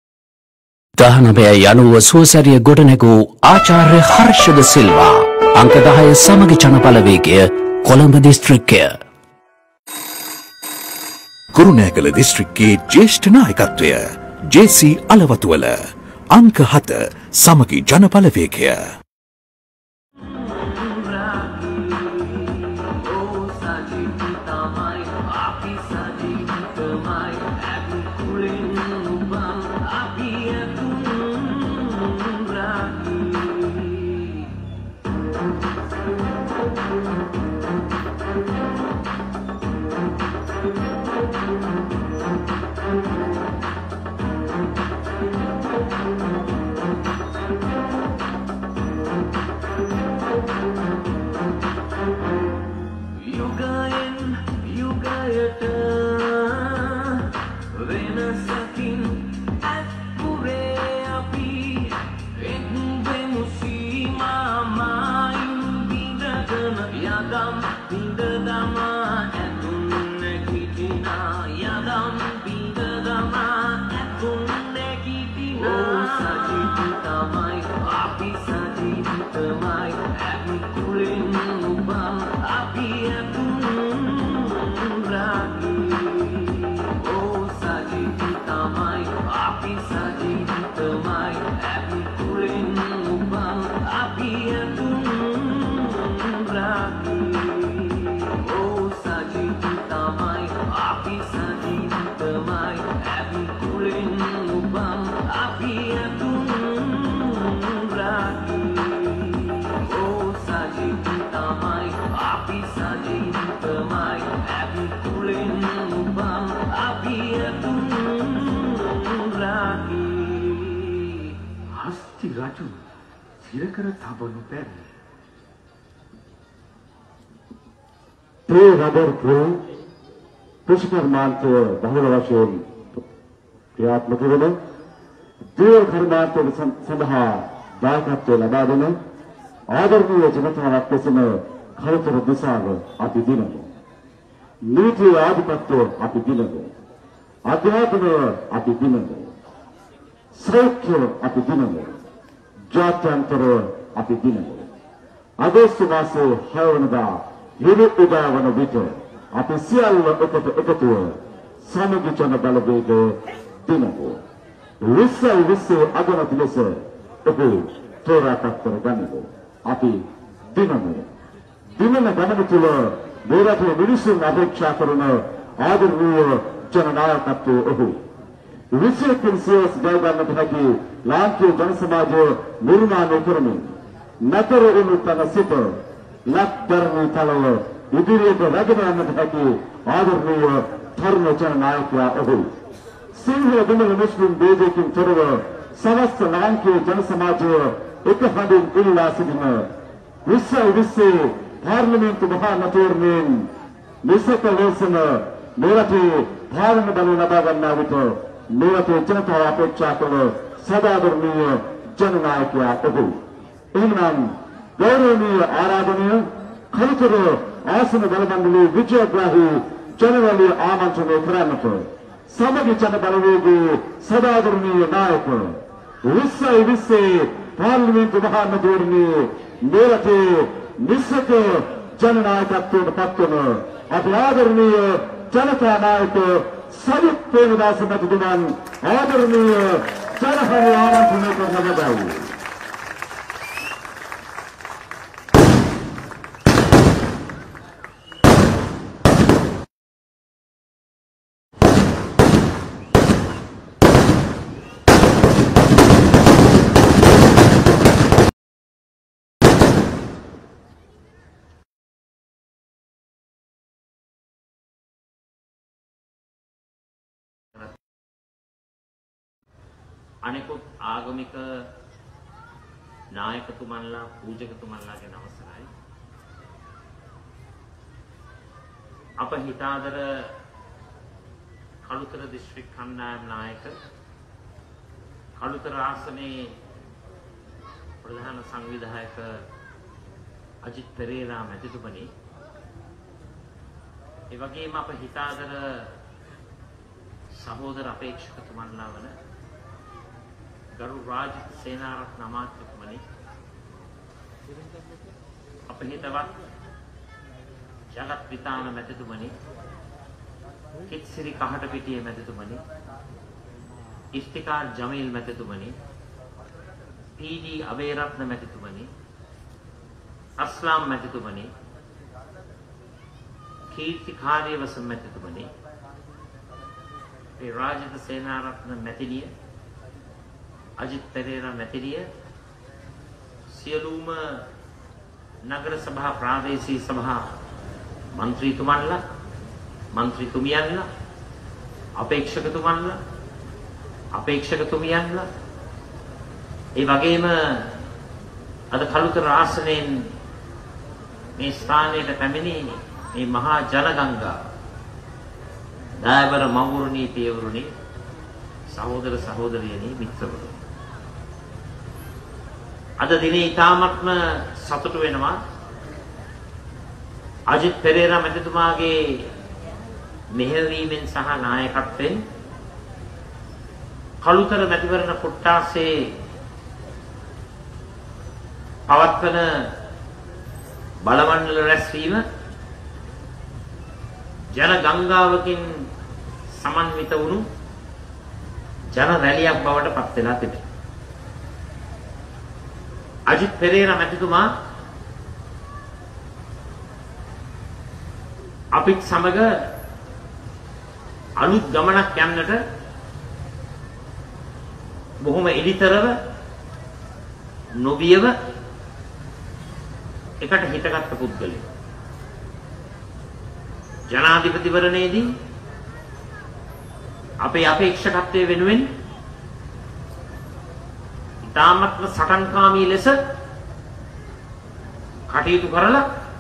19 යනුව සුවසැරිය ගොඩනැගූ ආචාර්ය හර්ෂද සිල්වා අංක 10 සමගි ජන බලවේගය කොළඹ දිස්ත්‍රික්කය කුරුණෑගල දිස්ත්‍රික්කයේ ජ්‍යෙෂ්ඨ නායකත්වය ජේ.සී. අලවතුවල අංක 7 සමගි ජන බලවේගය රජු සිරකර තබනු බැරි. ඒ රබර්ගේ පුෂ්කර්මාන්තය බහුල වශයෙන් ක්‍රියාත්මක වන දේව කර්මාන්තය සඳහා දායකත්වය ලබා දෙන ආදරණීය ජනතාවක් ලෙසම කලතර දිසාව අපි දිනමු. නීති ආධිපත්‍ය අපි දිනමු. අධ්‍යාපනය අපි දිනමු. සෞඛ්‍ය අපි දිනමු. ජාත්‍යන්තරය අපි දිනමු. අගෝස්තු මාසයේ 6 වෙනිදා හිරු උදා වන විට අපි සියල්ල එකතුව සමගි ජන බලවේගය දිනමු. විශ්ව අගමැති ලෙස ඔබ තෝරාපත් කරගන්නු. අපි දිනමු. දිනන ගමන තුළ මේ රටේ මිනිසුන් අපේක්ෂා කරන ආදරණීය ජනනායකත්වයේ ඔහු විශ්වකින් සියස් ගෞරවන්නට හැකි ලාංකීය ජන සමාජය නිර්මාණය කරමින් නතර වුණු තන සිට ලක්ධර්මී තලව ඉදිරියට රැගෙන යන්නට හැකි ආදරණීය තරුණ ජනනායකයා ඔහු. සිංහල දෙමළ මුස්ලිම් ભેදයකින් තොරව සමස්ත ලාංකීය ජන සමාජය එක හඬින් ඉල්ලා සිටින විශ්ව පාර්ලිමේන්තු මහා මැතිවරණයෙන් නිසක ලෙසම මේ රටේ පාලන බලය ලබා ගන්නා විට මේ රටේ ජනතාව අපේක්ෂා කරන සදාදරණීය ජනනායකයා ඔහු. එහෙනම් ගෞරවනීය ආරාධනය කලතර ආසන බලමණ්ඩලයේ විජයග්‍රාහී ජනවැලිය ආමන්ත්‍රණය කරන්නට සමගි ජන බලවේගයේ සදාදරණීය නායක 2020 පාර්ලිමේන්තු මහා මැතිවරණයේ මේ රටේ නිසක ජනනායකත්වයට පත්වන අපේ ආදරණීය ජනතා නායක සජිත් ප්‍රේමදාස මැතිතුමන් ආදරණීය ජනහරි ආමන්ත්‍රණය කරන ලබයි. අනෙකුත් ආගමික නායකතුමන්ලා පූජකතුමන්ලාගේ නමස්කාරයි. අප හිතාදර කළුතර දිස්ත්‍රික් කණ්ඩායම් නායක කළුතර ආසනයේ ප්‍රධාන සංවිධායක අජිත් පෙරේරා මැතිතුමනි, ඒ වගේම අප හිතාදර සහෝදර අපේක්ෂකතුමන්ලා වන ගරු රාජිත සේනාරත්න අමාත්‍යතුමනි, අප හිතවත් ජගත් විතාන මැතිතුමනි, කිත්සිරි කහටපිටියේ මැතිතුමනි, ඉස්තිකාර් ජමීල් මැතිතුමනි, පී.ඩී. අබේරත්න මැතිතුමනි, අස්ලාම් මැතිතුමනි, කීර්ති කාර්යවසම් මැතිතුමනි, ඒ රාජිත සේනාරත්න මැතිණිය, අජිත් පෙරේරා මැතිරිය, සියලුම නගර සභා ප්‍රාදේශීය සභා මන්ත්‍රීතුමන්ලා, මන්ත්‍රීතුමියන්ලා, අපේක්ෂකතුමන්ලා, අපේක්ෂකතුමියන්ලා, ඒ වගේම අද කළුතර ආසනයෙන් මේ ස්ථානයට පැමිණි මේ මහා ජනගංගා දයාබර මවුරුනි, පියවරුනි, සහෝදර සහෝදරියනි, මිත්‍රවරුනි, අද දිනේ ඉතාමත්ම සතුටු වෙනවා අජිත් පෙරේරා මැතිතුමාගේ මෙහෙයවීමෙන් සහ නායකත්වයෙන් කළුතර මැතිවරණ කොට්ටාසේ පවත්වන බලමණ්ඩල රැස්වීම ජන ගංගාවකින් සමන්විත වුණු ජන රැලියක් බවට පත් වෙලා තිබේ. අජිත් පෙරේරා මැතිතුමා අපිත් සමග අලුත් ගමනක් යන්නට බොහොම එලිතරව නොබියව එකට හිතගත් පුද්ගලයෙක්. ජනාධිපතිවරණයේදී අපේ අපේක්ෂකත්වයේ වෙනුවෙන් ඉතාමත්ම සටන්කාමී ලෙස කටයුතු කරලා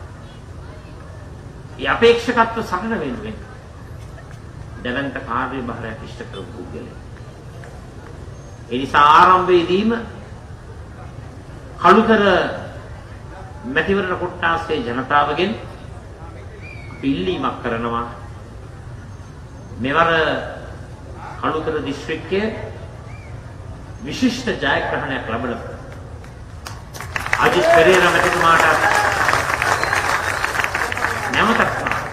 ඒ අපේක්ෂකත්ව සටන වෙනුවෙන් දැවැන්ත කාර්යභාරයක් ඉෂ්ට කරපු පුද්ගලයා. ඒ නිසා ආරම්භයේදීම කළුතර මැතිවරණ කොට්ටාසේ ජනතාවගෙන් පිළිීමක් කරනවා. මෙවර කළුතර දිස්ත්‍රික්කයේ විශිෂ්ට ජයග්‍රහණයක් ලැබලා අජිත් පෙරේරා මැතිතුමාට නැවතත්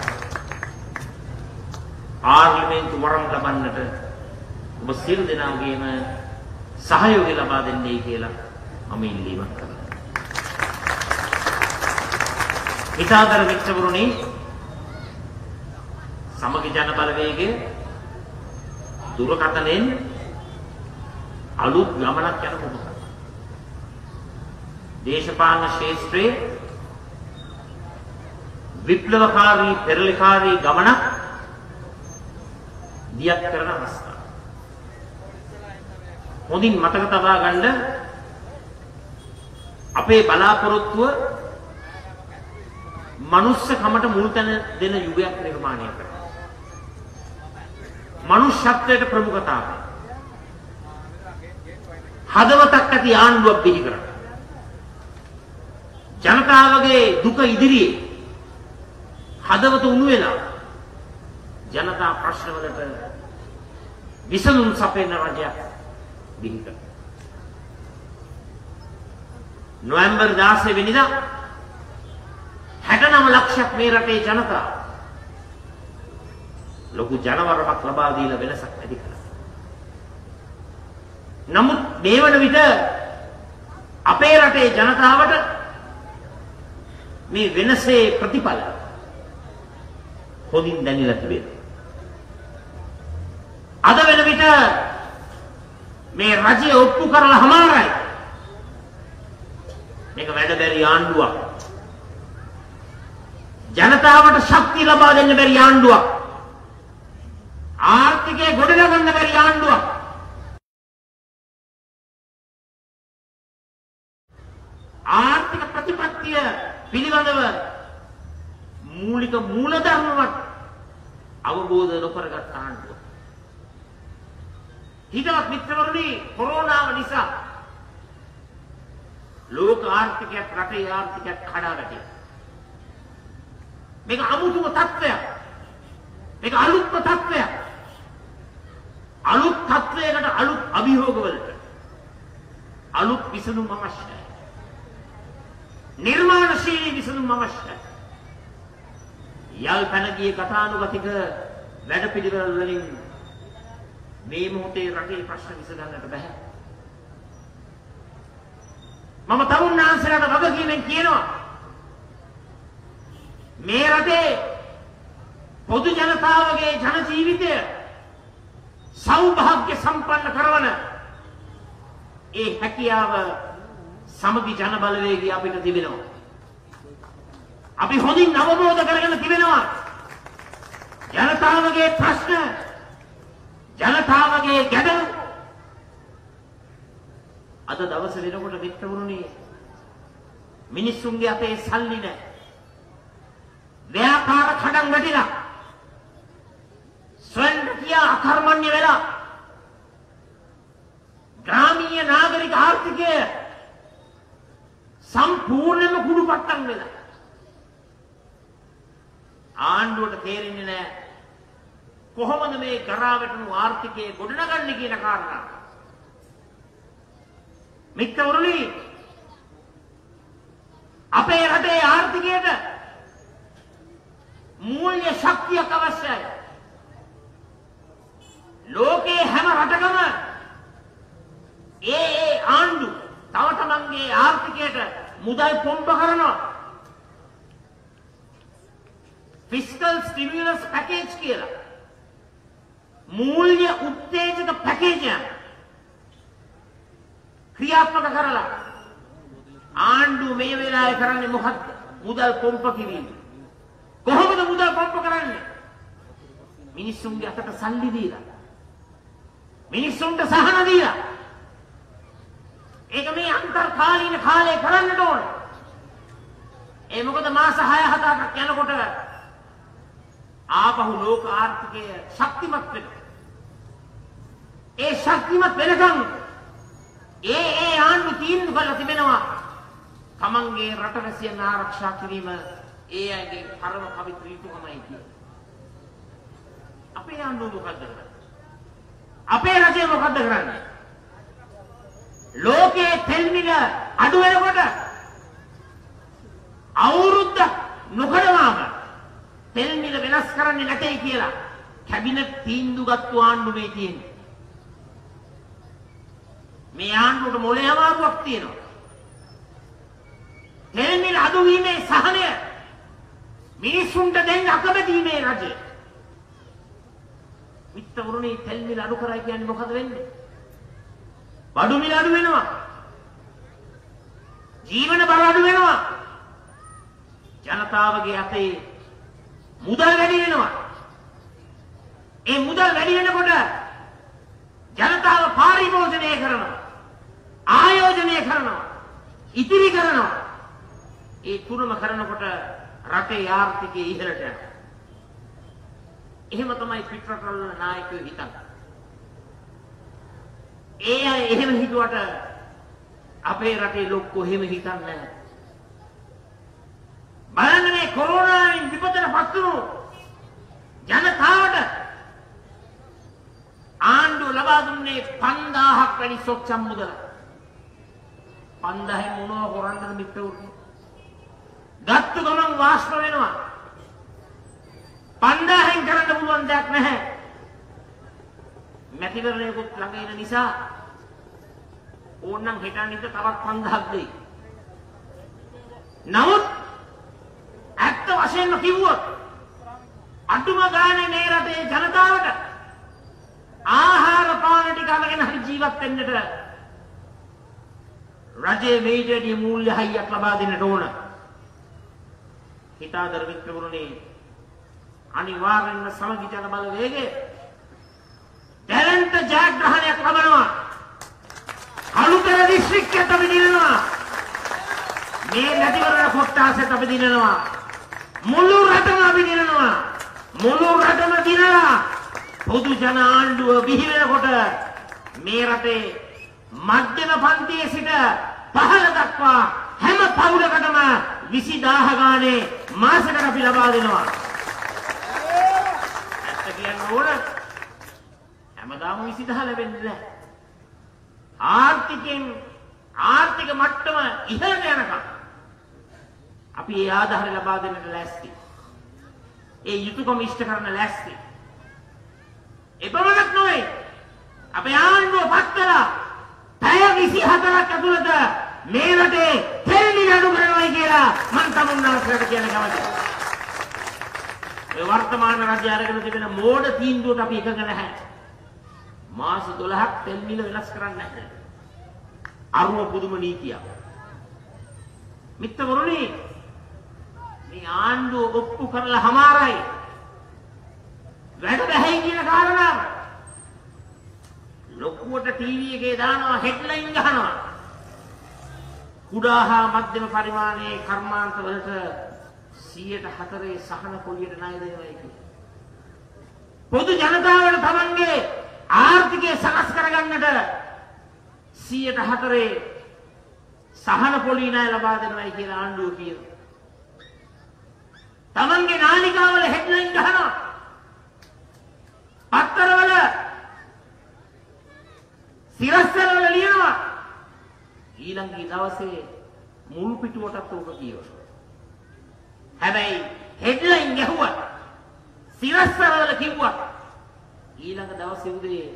පාර්ලිමේන්තු වරම් ලබන්නට ඔබ සියලු දෙනාගේම සහයෝගය ලබා දෙන්නයි කියලා මම ඉල්ලීමක් කරනවා. හිතාදර මිත්‍රවරුනි, සමගි ජන බලවේගයේ දුරකථනයෙන් අලුත් ගමනක් යන කොටස. දේශපාලන ශාස්ත්‍රයේ විප්ලවකාරී පෙරලිකාරී ගමනක් දියත් කරන අවස්ථාව. හොඳින් මතක තබා ගන්න අපේ බලාපොරොත්තුව මනුස්සකමට මුල් තැන දෙන යුගයක් නිර්මාණය කරනවා. මනුෂ්‍යත්වයට ප්‍රමුඛතාවය. හදවතක් ඇති ආණ්ඩුවක් බිහි කරනවා. ජනතාවගේ දුක ඉදිරියේ හදවත උණු වෙලා ජනතා ප්‍රශ්නවලට විසඳුම් සපයන රජයක් බිහි කරනවා. නොවැම්බර් 16 වෙනිදා 69 ලක්ෂයක් මේ රටේ ජනතාව ලොකු ජනවරමක් ලබා දීලා වෙනසක් ඇති කළා. නමුත් මේ වන විට අපේ රටේ ජනතාවට මේ වෙනසේ ප්‍රතිඵල හොඳින් දැනෙලා තිබෙනවා. අද වෙන විට මේ රජය ඔප්පු කරලා හමාරයි. මේක වැඩ බැරි ආණ්ඩුවක්. ජනතාවට ශක්තිය ලබා දෙන්න බැරි ආණ්ඩුවක්. ආර්ථිකය ගොඩනගන්න බැරි ආණ්ඩුවක්. ආර්ථික ප්‍රතිපත්තිය පිළිබඳව මූලික මූලධර්මවත් අවබෝධ නොකරගත් ආණ්ඩුව. හිතවත් මිත්‍රවරුනි, කොරෝනාව නිසා ලෝක ආර්ථිකයක් රටේ ආර්ථිකයක් කඩා වැටෙනවා. මේක අමුතුම තත්ත්වයක්. මේක අලුත්ම තත්ත්වයක්. අලුත් තත්ත්වයකට අලුත් අභියෝගවලට අලුත් විසඳුම් අවශ්‍යයි. නිර්මාණශීලී විසඳුම් අවශ්‍යයි. යල් පැන ගිය කතානුගතික වැඩපිළිවෙල වලින් මේ මොහොතේ රටේ ප්‍රශ්න විසඳන්නට බෑ. මම තරුණාංශලාට වගකීමෙන් කියනවා, මේ රටේ පොදු ජනතාවගේ ජන ජීවිතය සෞභාග්‍ය සම්පන්න කරවන ඒ හැකියාව සමගි ජන බලවේගය අපිට තිබෙනවා. අපි හොඳින් අවබෝධ කරගෙන තිබෙනවා ජනතාවගේ ප්‍රශ්න, ජනතාවගේ ගැටලු. අද දවස වෙනකොට මිත්‍රවරුනි, මිනිස්සුන්ගේ අතේ සල්ලි නැහැ. ව්‍යාපාර කඩන් වැටිලා, ස්වයංක්‍රීය අකර්මණ්‍ය වෙලා, ග්‍රාමීය නාගරික ආර්ථිකය සම්පූර්ණයෙන්ම කුඩුපට්ටම් වෙලා. ආණ්ඩුවට තේරෙන්නේ නැහැ කොහොමද මේ කරා වැටුණු ආර්ථිකය ගොඩනගන්නේ කියන කාරණා. මිත්‍රවරුනි, අපේ රටේ ආර්ථිකයට මූල්‍ය ශක්තියක් අවශ්‍යයි. ලෝකේ හැම රටකම ඒ ආණ්ඩු තව තමන්ගේ ආර්ථිකයට මුදල් පොම්බ කරනවා. ෆිස්කල් ස්ටිමුලස් පැකේජ් කියලා මූල්‍ය උත්තේජක පැකේජ් එක ක්‍රියාත්මක කරලා ආණ්ඩුව මේ වෙලාවේ කරන්නේ මොකක්ද? මුදල් පොම්ප කිරීම. කොහොමද මුදල් පොම්ප කරන්නේ? මිනිස්සුන්ගේ අතට සල්ලි දීලා, මිනිස්සුන්ට සහන දීලා, ඒක මේ අන්තර්කාලීන කාලේ කරන්නට ඕන. ඒ මොකද මාස 6-7ක් යනකොට ආපහු ලෝක ආර්ථිකය ශක්තිමත් වෙනවා. ඒ ශක්තිමත් වෙනකන් ඒ ආණ්ඩු තීන්දුව කළා තිබෙනවා තමන්ගේ රටවැසියන් ආරක්ෂා කිරීම ඒ අයගේ පරම පවිත්‍ර යුතුකමයි කියලා. අපේ ආණ්ඩුව මොකද්ද කරන්නේ? අපේ රජය මොකද්ද කරන්නේ? ලෝකයේ තෙල් මිල අඩු වෙනකොට අවුරුද්දක් නොකරවාම තෙල් මිල වෙනස් කරන්නේ නැtei කියලා කැබිනට් තීන්දුව ගත්තු ආණ්ඩු මේ තියෙන්නේ. මේ ආණ්ඩුවට මොලේ අමාරුවක් තියෙනවා. තෙල් මිල අඩු වීමේ සහනය මිනිසුන්ට දෙන්න අකමැති මේ රජය. මිත්‍රවරුනි තෙල් මිල අඩු කරයි කියන්නේ මොකද වෙන්නේ? බඩු මිල අඩු වෙනවා. ජීවන බර අඩු වෙනවා. ජනතාවගේ අතේ මුදල් වැඩි වෙනවා. ඒ මුදල් වැඩි වෙනකොට ජනතාව පාරිභෝජනය කරනවා. ආයෝජනය කරනවා. ඉතිරි කරනවා. ඒ තුනම කරනකොට රටේ ආර්ථිකය ඉහළට යනවා. එහෙම තමයි පිටරටවල නායකයෝ හිතන්නේ. ඒ අය එහෙම හිතුවට අපේ රටේ ලොක්කෝ එහෙම හිතන්නේ නැහැ. බලන්න මේ කොරෝනාවෙන් විපතට පත් වුණු ජනතාවට ආණ්ඩුව ලබා දුන්නේ 5000ක් වැඩි සොච්චම් මුදල. 5000න් මොනවා කරන්නද මිත්‍රවරුනි? ගත්තු ගමන් වාස්ත වෙනවා. 5000න් කරන්න පුළුවන් දෙයක් නැහැ. මැතිවරණයකුත් ළඟ එන නිසා ඕනනම් හිතන්නේ තවත් 5000ක් දෙයි. නමුත් ඇත්ත වශයෙන්ම කිව්වොත් අඩුම ගානේ මේ රටේ ජනතාවට ආහාර පාන ටික අරගෙන හරි ජීවත් වෙන්නට රජයේ මේජදී මූල්‍ය හයියක් ලබා දෙන්නට ඕන. හිතාදර මිත්‍රවරුනි අනිවාර්යෙන්ම සමගි ජන බලවේගයේ දැරන්ත ජයග්‍රහණයක් ලබනවා. අලුතර දිස්ත්‍රික්කයට අපි දිනනවා. මේ නැතිවරණ කොට්ටාසෙත් අපි දිනනවා. මුළු රටම අපි දිනනවා. මුළු රටම දිනලා පොදු ජන ආණ්ඩුව බිහි වෙනකොට මේ රටේ මධ්‍යම පන්තියේ සිට පහළ දක්වා හැම පවුලකටම 20000 ගානේ මාසෙකට අපි ලබා දෙනවා. ඇත්ත කියන්න ඕන හැමදාම 20000 ලැබෙන්නේ නැහැ. ආර්ථික මට්ටම ඉහළට යනකම් අපි ඒ ආධාරය ලබා දෙන්නට ලෑස්ති. ඒ යුතුයකම ඉෂ්ට කරන්න ලෑස්ති. එපමණක් නොවේ. අපේ ආණ්ඩුව පත් කළා පැය 24ක් ඇතුළත මේ රටේ තෙල් මිල අඩු කරනවා කියලා මම තමුන්නාන්සේට කියන කමයි. ඒ වර්තමාන රජය අරගෙන තිබෙන මෝඩ තීන්දුවට අපි එකඟ නැහැ. මාස 12ක් තෙල් මිල වෙනස් කරන්න නැහැ. අරුම පුදුම නීතියක්. මිත්‍රවරුනි මේ ආණ්ඩුව ඔප්පු කරලා හමාරයි. වැඩ බැහැ කියන කාරණාව. ලොකුවට ටීවී එකේ දානවා හෙඩ්ලයින් ගහනවා. කුඩා හා මධ්‍යම පරිමාණයේ කර්මාන්ත වලට 104 සහන පොලියට ණය දෙනවා කියන්නේ. පොදු ජනතාවට තමන්ගේ ආර්ථිකය සකස් කරගන්නට 104 සහන පොලි ණය ලබා දෙනවායි කියලා ආණ්ඩුව කියනවා. තමන්ගේ නාලිකාවල හෙඩ්ලයින් ගහනවා. පත්තරවල සිරස්තලවල ලියනවා. ඊළඟ දවසේ මුළු පිටුවටත් උක කියවනවා. හැබැයි හෙඩ්ලයින් ගැහුවා සිරස්තලවල කිව්වා ඊළඟ දවසේ උදේ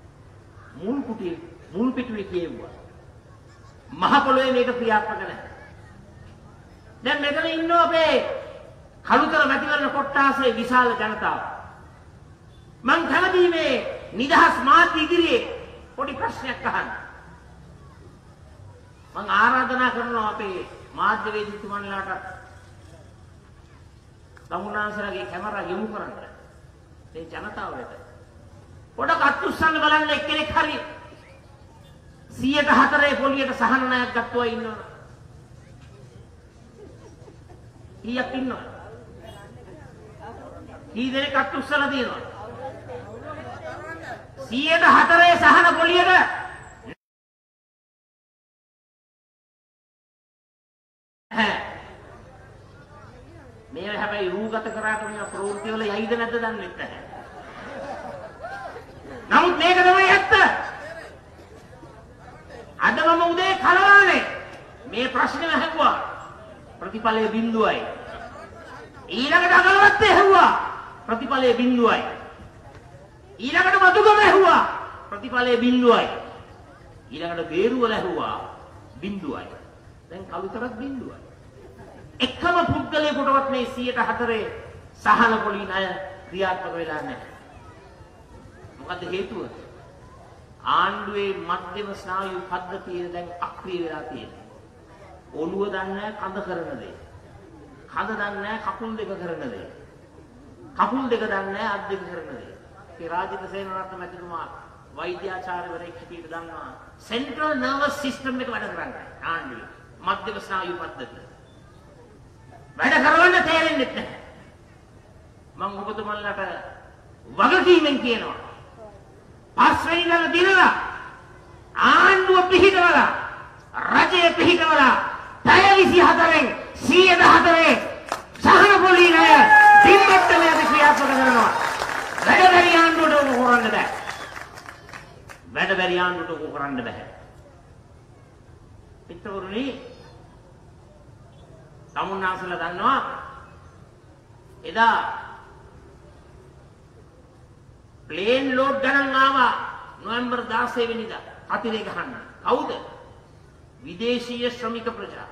මුල් පිටුවේ කියෙව්වා. මහ පොළොවේ මේක ක්‍රියාත්මක නැහැ. දැන් මෙතන ඉන්න අපේ කළුතර මැතිවරණ කොට්ටාසේ විශාල ජනතාව. මං කැමතියි මේ නිදහස් මාධ්‍ය ඉදිරියේ පොඩි ප්‍රශ්නයක් අහන්න. මං ආරාධනා කරනවා අපේ මාධ්‍යවේදීතුමන්ලාට තමුන්නාන්සලාගේ කැමරා යොමු කරන්න. මේ ජනතාව වෙත. පොඩක් අත්උස්සන්න බලන්න එක්කෙනෙක් හරි 104 පොලියට සහන ණයක් ගත්තා ඉන්නවා. කීයක් ඉන්නවා? කී දෙනෙක් අත් උස්සලා තියෙනවා? 104 සහන පොලියට මේ හැබැයි රූගත කරාට මේ ප්‍රවෘත්ති වල යයිද නැද්ද දන්නේ නැහැ. නමුත් මේක තමයි ඇත්ත. අද මම උදේ කලවානේ මේ ප්‍රශ්නේ අහුවා. ප්‍රතිඵලය 0යි. ඊළඟට අගලවත්තේ ඇහුවා. ප්‍රතිඵලය 0යි. ඊළඟට මතුගම ඇහුවා. ප්‍රතිඵලය 0යි. ඊළඟට බේරුවල ඇහුවා 0යි. දැන් කවුතරක් 0යි. එකම පුද්ගලයෙකුටවත් මේ 104 සහන පොලි ණය ක්‍රියාත්මක වෙලා නැහැ. මොකද හේතුව? ආණ්ඩුවේ මධ්‍යම ස්නායු පද්ධතිය දැන් අක්‍රිය වෙලා තියෙනවා. ඔළුව දන්නේ නැහැ කඳ කරන දේ. කඳ දන්නේ නැහැ කකුල් දෙක කරන දේ. කකුල් දෙක දන්නේ නැහැ අත් දෙක කරන දේ. ඒ රාජිත සේනාරත්න මැතිතුමා වෛද්‍යාචාර්යවරයෙක් හිටියට දන්නවා සෙන්ට්‍රල් නර්වස් සිස්ටම් එක වැඩ කරන්නේ ආණ්ඩුවේ මධ්‍යම ස්නායු පද්ධතිය. වැඩ කරවන්න තේරෙන්නේ නැහැ. මම ඔබතුමන්ලට වගකීමෙන් කියනවා. පස්වෙනි දන දිනලා ආණ්ඩුව පිහිටවලා රජය පිහිටවලා පැය 24න් 114 සහන පොලි ණය දින්මට්ටමේ ක්‍රියාත්මක කරනවා. වැඩ බැරි ආණ්ඩුවට උක කරන්න බෑ. වැඩ බැරි ආණ්ඩුවට උක කරන්න බෑ. පිටවරුනි තමුන්නාසලා දන්නවා එදා ප්ලේන් ලෝඩ් ගණන් ආවා නොවැම්බර් 16 වෙනිදා අතිරේ ගහන්න. කවුද? විදේශීය ශ්‍රමික ප්‍රජා.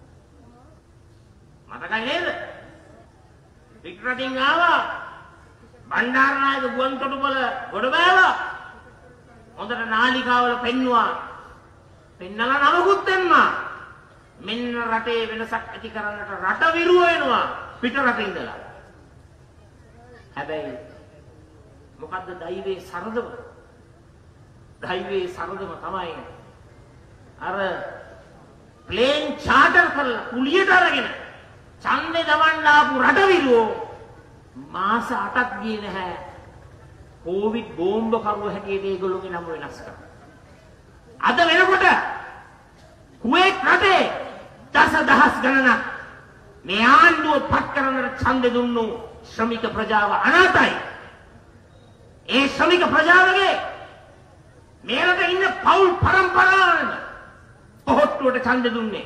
මතකයි නේද? පිටරටින් ආවා බණ්ඩාරනායක ගුවන්තොටුපළ ගොඩ බෑවා. හොඳට නාලිකාවල පෙන්නුවා. පෙන්නලා නමකුත් දෙන්නා. මෙන්න රටේ වෙනසක් ඇති කරන්නට රට විරුව වෙනවා පිට රටේ ඉඳලා. හැබැයි මොකද්ද දෛවයේ සරදම? දෛවයේ සරදම තමයි අර ප්ලේන් චාටර් කරලා කුලියට අරගෙන ඡන්දේ දමන්න ආපු රට විරුවෝ මාස 8ක් ගියේ නැහැ. කොවිඩ් බෝම්බ කරුව හැටියට ඒගොල්ලෝගේ නම වෙනස් කරා. අද වෙනකොට කුවේට් රටේ දසදහස් ගණනක් මේ ආණ්ඩුව පත් කරන්නට ඡන්දෙ දුන්නු ශ්‍රමික ප්‍රජාව අනාතයි. ඒ ශ්‍රමික ප්‍රජාවගේ මේ රටේ ඉන්න පවුල් පරම්පරාවම පොහොට්ටුවට ඡන්දෙ දුන්නේ.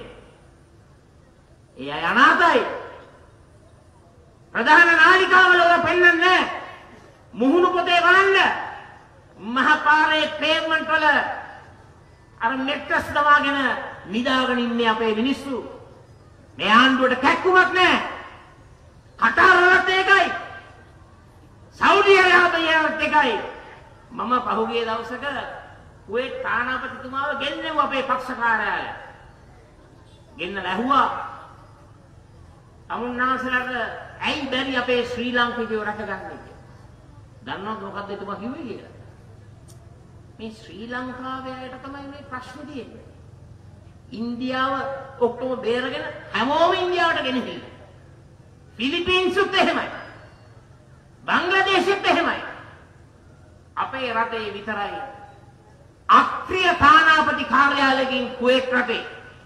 ඒ අය අනාතයි. ප්‍රධාන නාලිකාවල ඔය පෙන්නන්නේ මුහුණු පොතේ බලන්න මහපාරේ පේමන්ට් වල අර නෙට්ස් දවාගෙන නිදාගෙන ඉන්නේ අපේ මිනිස්සු. මේ ආණ්ඩුවට කැක්කුමක් නැහැ. කටාරලත් ඒකයි. සෞදි අරාබියාවත් ඒකයි. මම පහුගිය දවසක කුවේට් තානාපතිතුමාව ගෙන්නෙමු අපේ පක්ෂ කාර්යාලය. ගෙන්නලා ඇහුවා අමුන්නාසලට ඇයි බැරි අපේ ශ්‍රී ලාංකිකයෝ රැකගන්නේ කියලා. දන්නවද මොකද්ද එතුමා කිව්වේ කියලා? මේ ශ්‍රී ලංකාවේ අයට තමයි මේ ප්‍රශ්නේ තියෙන්නේ. ඉන්දියාව ඔක්කොම බේරගෙන හැමෝම ඉන්දියාවට ගෙනහිල්ලා. ෆිලිපීන්සුත් එහෙමයි. බංග්ලාදේශෙත් එහෙමයි. අපේ රටේ විතරයි අක්‍රිය තානාපති කාර්යාලයකින් කුවේට් රටේ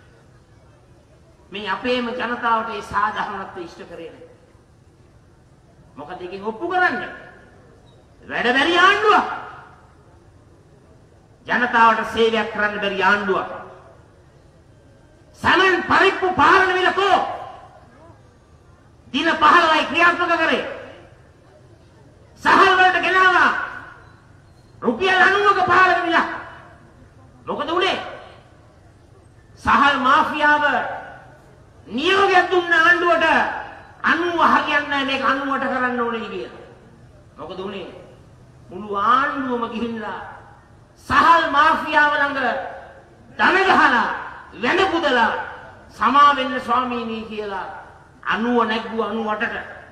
මේ අපේම ජනතාවට ඒ සාධාරණත්වය ඉෂ්ට කරේ නැහැ. මොකද එකකින් ඔප්පු කරන්නේ? වැඩ බැරි ආණ්ඩුවක්. ජනතාවට සේවයක් කරන්න බැරි ආණ්ඩුවක්. සමන් පරිප්පු පාලන විලකෝ දින 15යි ක්‍රියාත්මක කරේ. සහල් වලට ගෙනාවා රුපියල් 90ක පාලන විල. මොකද උනේ? සහල් මාෆියාව නියෝගයක් දුන්න ආණ්ඩුවට 90 හරියන්නේ නැහැ මේක 90ට කරන්න ඕනේ කියලා. මොකද උනේ? මුළු ආණ්ඩුවම ගිහිල්ලා සහල් මාෆියාව ළඟ ධන ගහලා වැඳ පුදලා සමා වෙන්න ස්වාමීනි කියලා 90 නැග්ගුවා 98ට.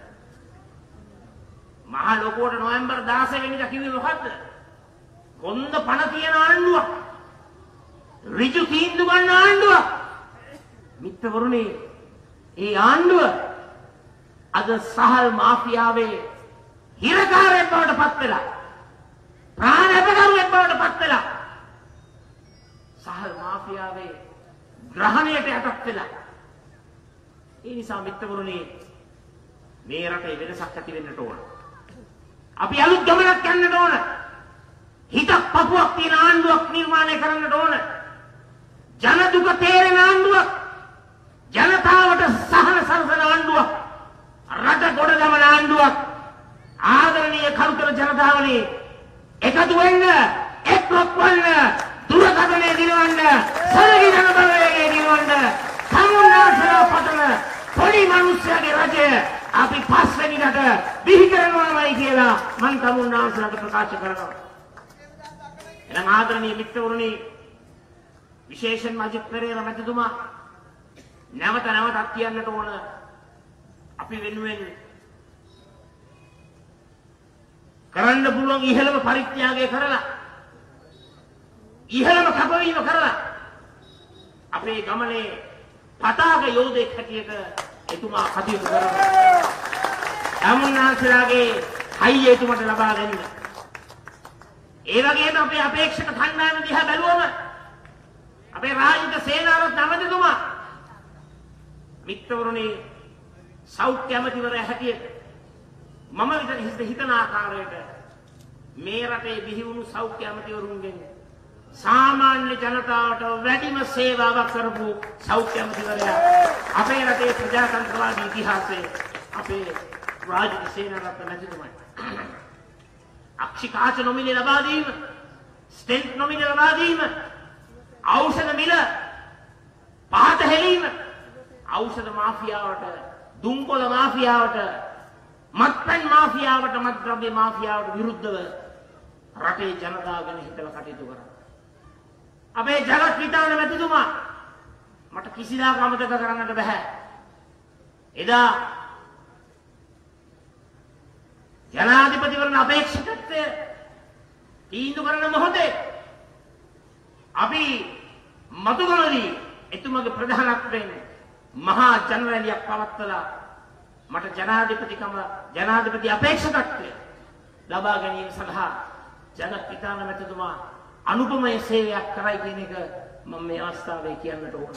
මහා ලොකුවට නොවැම්බර් 16 වෙනිදා කිව්වේ මොකද්ද? කොන්ද පණ තියන ආණ්ඩුවක්. ඍජු තීන්දුව ගන්න ආණ්ඩුවක්. මිත්‍රවරුනි, ඒ ආණ්ඩුව අද සහල් මාෆියාවේ හිරකාරයෙක් බවට පත් වෙලා, ප්‍රාණ අපකරුවෙක් බවට පත් වෙලා, සහල් මාෆියාවේ ග්‍රහණයට යටත් වෙලා. ඒ නිසා මිත්‍රවරුනි, මේ රටේ වෙනසක් ඇති වෙන්නට ඕන. අපි අලුත් ගමනක් යන්නට ඕන. හිතක් පපුවක් තියෙන ආණ්ඩුවක් නිර්මාණය කරන්නට ඕන. ජන දුක තේරෙන ආණ්ඩුවක්, ජනතාවට සහන සලසන ආණ්ඩුවක්, රට ගොඩ දමන ආණ්ඩුවක්. ආදරණීය කරුතර ජනතාවනි, එකතු වෙන්න, එක්රොක් වෙන්න, දුරකථනය දිනවන්න, සරගි ජන බලවේගය දිනවන්න, සමුන්නාසලා පතන පොඩි මිනිස්සුගේ රජය අපි පස්වෙනිකට බිහි කරනවාමයි කියලා මම තමුන්නාසලට ප්‍රකාශ කරනවා. එනම් ආදරණීය මිත්‍රවරුනි, විශේෂයෙන්ම අජිත් පෙරේරා මැතිතුමා නැවතත් කියන්නට ඕන, අපි වෙනුවෙන් කරන්න පුළුවන් ඉහළම පරිත්‍යාගය කරලා, ඉහළම කැපවීම කරලා අපේ ගමනේ පතාක යෝධයෙක් හැටියට එතුමා කටයුතු කරනවා. තමුන්නාසලාගේ හයිය එතුමට ලබා දෙන්න. ඒ වගේම අපේ අපේක්ෂක කණ්ඩායම දිහා බැලුවම අපේ රාජික සේනාරත්න ඇමතිතුමා මිත්‍රවරුනි, සෞඛ්‍ය ඇමතිවරයා හැටියට මම හිතන ආකාරයට මේ රටේ බිහි වුණු සෞඛ්‍ය ඇමතිවරුන්ගෙන් සාමාන්‍ය ජනතාවට වැඩිම සේවාවක් කරපු සෞඛ්‍ය ඇමතිවරයා අපේ රටේ ප්‍රජාතන්ත්‍රවාදී ඉතිහාසයේ අපේ රාජික සේනාරත්න මැතිතුමයි. අක්ෂිකාච නොමිලේ ලබා දීම, ස්ටෙන්ට් නොමිලේ ලබා දීම, ඖෂධ මිල පහත හෙලීම, ඖෂධ මාෆියාවට, දුම්කොළ මාෆියාවට, මත්පැන් මාෆියාවට, මත්ද්‍රව්‍ය මාෆියාවට විරුද්ධව රටේ ජනතාව ගැන හිතලා කටයුතු කරා. අපේ ජගත් විතාන මැතිතුමා මට කිසිදාක අමතක කරන්නට බෑ. එදා ජනාධිපතිවරණ අපේක්ෂකත්වය තීන්දුව කරන මොහොතේ අපි මතුගමදී එතුමාගේ ප්‍රධානත්වයෙන් මහා ජනරැලියක් පවත්වලා මට ජනාධිපති අපේක්ෂකත්වය ලබා ගැනීම සඳහා ජගත් විතාන මැතිතුමා අනුපමය සේවයක් කරයි කියන එක මම මේ අවස්ථාවේ කියන්නට ඕන.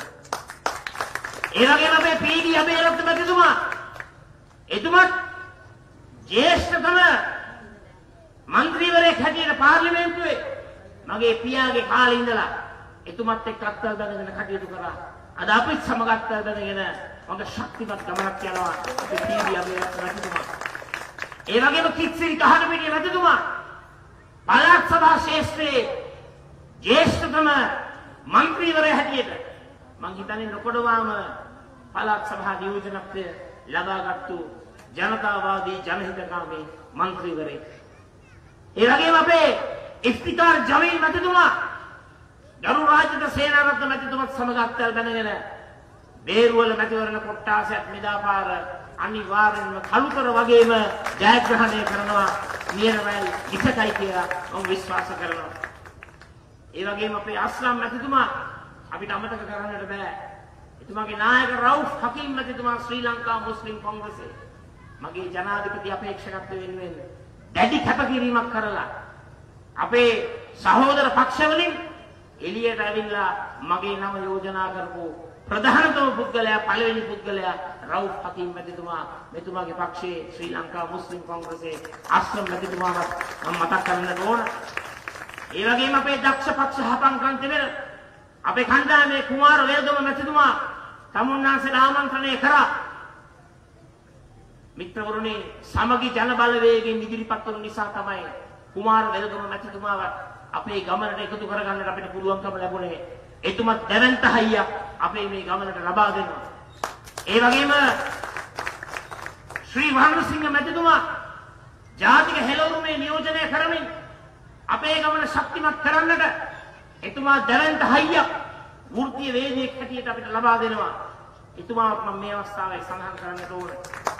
ඒ වගේම අපේ පීඩී අබේරත්න මැතිතුමා, එතුමත් ජ්‍යෙෂ්ඨතම මන්ත්‍රීවරයෙක් හැටියට පාර්ලිමේන්තුවේ මගේ පියාගේ කාලේ ඉඳලා එතුමත් එක්ක අත්වල බැඳගෙන කටයුතු කරා. අද අපිත් සමග අත්වල බැඳගෙන හොඳ ශක්තිමත් ගමනක් යනවා අපේ පීඩී අබේරත්න මැතිතුමා. ඒ වගේම කිත්සිරි කහටපිටිය මැතිතුමා පළාත් සභා ශේෂ්ත්‍රයේ ජ්‍යෙෂ්ඨතම මන්ත්‍රීවරයා හැටියට මං හිතන්නේ නොකොඩවාම පළාත් සභා නියෝජනත්වය ලබාගත්තු ජනතාවාදී ජනහිතකාමී මන්ත්‍රීවරයෙක්. ඒ වගේම අපේ ඉෆ්තිකාර් ජමීල් මැතිතුමා ගරු රාජික සේනාරත්න මැතිතුමත් සමග අත්වල බැඳගෙන බේරුවල මැතිවරණ කොට්ටාසයක් මෙදාපාර අනිවාර්යෙන්ම කළුතර වගේම ජයග්‍රහණය කරනවා නියරවැල් 20යි කියලා මම විශ්වාස කරනවා. ඒ වගේම අපේ අස්ලම් මැතිතුමා අපිට අමතක කරන්නට බෑ. එතුමාගේ නායක රවුෆ් හකීම් මැතිතුමා ශ්‍රී ලංකා මුස්ලිම් කොංග්‍රසයේ මගේ ජනාධිපති අපේක්ෂකත්වය වෙනුවෙන් දැඩි කැපකිරීමක් කරලා අපේ සහෝදර පක්ෂවලින් එළියට ඇවිල්ලා මගේ නම යෝජනා කරපු ප්‍රධානතම පුද්ගලයා, පළවෙනි පුද්ගලයා රවුෆ් හකීම් මැතිතුමා. මෙතුමාගේ පක්ෂයේ ශ්‍රී ලංකා මුස්ලිම් කොංග්‍රසයේ අස්ලම් මැතිතුමාවත් මම මතක් කරන්නට ඕන. ඒ වගේම අපේ දක්ෂ පක්ෂ හපංකන්තිවර අපේ කණ්ඩායමේ කුමාර වේදම මැතිතුමා තමුන්නාන්සේලා ආමන්ත්‍රණය කරා. මිත්‍රවරුනි, සමගි ජන බලවේගයෙන් ඉදිරිපත් වන නිසා තමයි කුමාර වේදම මැතිතුමාවත් අපේ ගමනට එකතු කරගන්නට අපිට පුළුවන්කම ලැබුණේ. එතුමත් දැවැන්ත හයියක් අපේ මේ ගමනට ලබා දෙනවා. ඒ වගේම ශ්‍රී වර්ණසිංහ මැතිතුමා ජාතික හෙළවුමේ නියෝජනය කරමින් අපේ ගමන ශක්තිමත් කරන්නට එතුමා දැවැන්ත හයියක් වෘත්තීය වේදිකයක් හැටියට අපිට ලබා දෙනවා. එතුමාවත් මම මේ අවස්ථාවේ සඳහන් කරන්නට ඕන.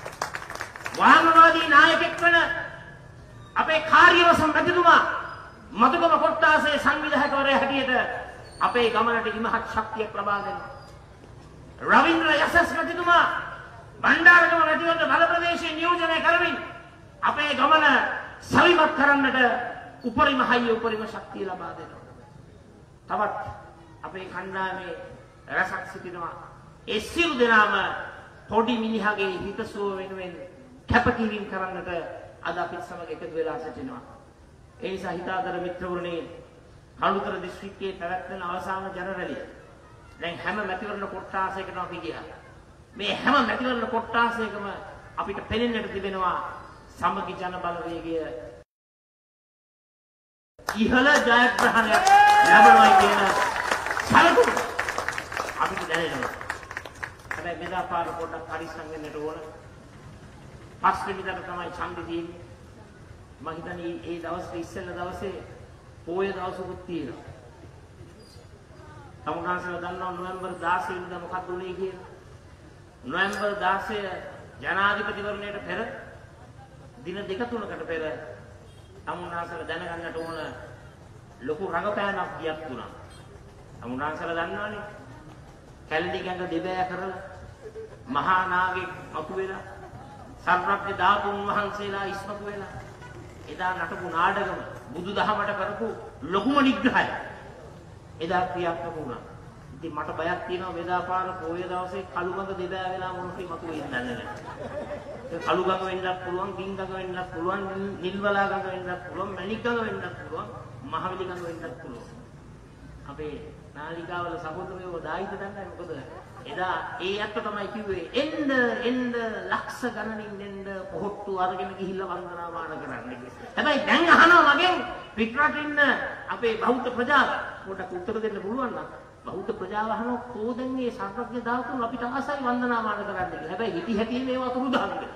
වාමවාදී නායකෙක් වන අපේ කාර්යවසම් මැතිතුමා මතුගම කොට්ටාසේ සංවිධායකවරයා හැටියට අපේ ගමනට ඉමහත් ශක්තියක් ලබා දෙනවා. රවීන්ද්‍ර යසස් මැතිතුමා බණ්ඩාරගම මැතිවරණ බල ප්‍රදේශයේ නියෝජනය කරමින් අපේ ගමන සවිමත් කරන්නට උපරිම හයිය උපරිම ශක්තිය ලබා දෙනවා. තවත් අපේ කණ්ඩායමේ රසක් සිටිනවා. ඒ සියලු දෙනාම පොඩි මිනිහගේ හිතසුව වෙනුවෙන් කැපකිරීම කරන්නට අද අපිත් සමග එකතු වෙලා සිටිනවා. ඒ නිසා හිතාදර මිත්‍රවරුනි, කළුතර දිස්ත්‍රික්කයේ පැවැත්වෙන අවසාන ජනරැලිය දැන් හැම මැතිවරණ කොට්ටාසයකටම අපි ගියා. මේ හැම මැතිවරණ කොට්ටාසයකම අපිට පෙනෙන්නට තිබෙනවා සමගි ජන බලවේගය ඉහළ ජයග්‍රහණයක් ලැබනවා කියන සලකුණු අපිට දැනෙනවා. හැබැයි මෙදා පාර පොඩ්ඩක් පරිස්සම් වෙන්නට ඕන. පස්වෙනිදාට තමයි ඡන්දෙ තියෙන්නේ. මම හිතන්නේ ඒ දවසේ ඉස්සෙල්ලා දවසේ පොය දවසකුත් තියෙනවා. තමුන්වහන්සේලා දන්නවා නොවැම්බර් 16 වෙනිදා මොකක්ද උනේ කියලා. නොවැම්බර් 16 ජනාධිපතිවරණයට පෙර දින දෙක තුනකට පෙර තමුන්වහන්සේලා දැනගන්නට ඕන ලොකු රඟපෑමක් ගියක් තුනක්. තමුන්වහන්සේලා දන්නවනේ කැලණි ගඟ දෙබෑ කරලා මහා නාගෙක් මතුවෙලා සර්වඥ ධාතුන් වහන්සේලා ඉස්මතු වෙලා එදා නටපු නාටකම බුදුදහමට කරපු ලොකුම නිග්‍රහය එදා ක්‍රියාත්මක වුණා. ඉතින් මට බයක් තියෙනවා මෙදා පාර පොය දවසේ කළුගඟ දෙබෑ වෙලා මොනකයි මතුවෙන්නේ නැහැ. ඒ කළුගඟ වෙන්නත් පුළුවන්, ගින්ගඟ වෙන්නත් පුළුවන්, නිල්වලා ගඟ වෙන්නත් පුළුවන්, මණික් ගඟ වෙන්නත් පුළුවන්, මහවැලි ගඟ වෙන්නත් පුළුවන්. අපේ නාලිකාවල සහෝදරයෝ දායිද දන්නේ මොකද? එදා ඒ අත්ත තමයි කිව්වේ එන්න ලක්ෂ ගණනින් එන්න පොහොට්ටු අරගෙන ගිහිල්ලා වන්දනාමාන කරන්න කියලා. හැබැයි දැන් අහනවා මගෙන් පිටරට ඉන්න අපේ බෞද්ධ ප්‍රජාව පොඩක් උත්තර දෙන්න පුළුවන් නම් බෞද්ධ ප්‍රජාව අහනවා කොහෙන්ද මේ සර්වඥ ධාතුන් අපිට ආසයි වන්දනාමාන කරන්න කියලා. හැබැයි හිටි හැටි මේව අතුරු දාන්නේ.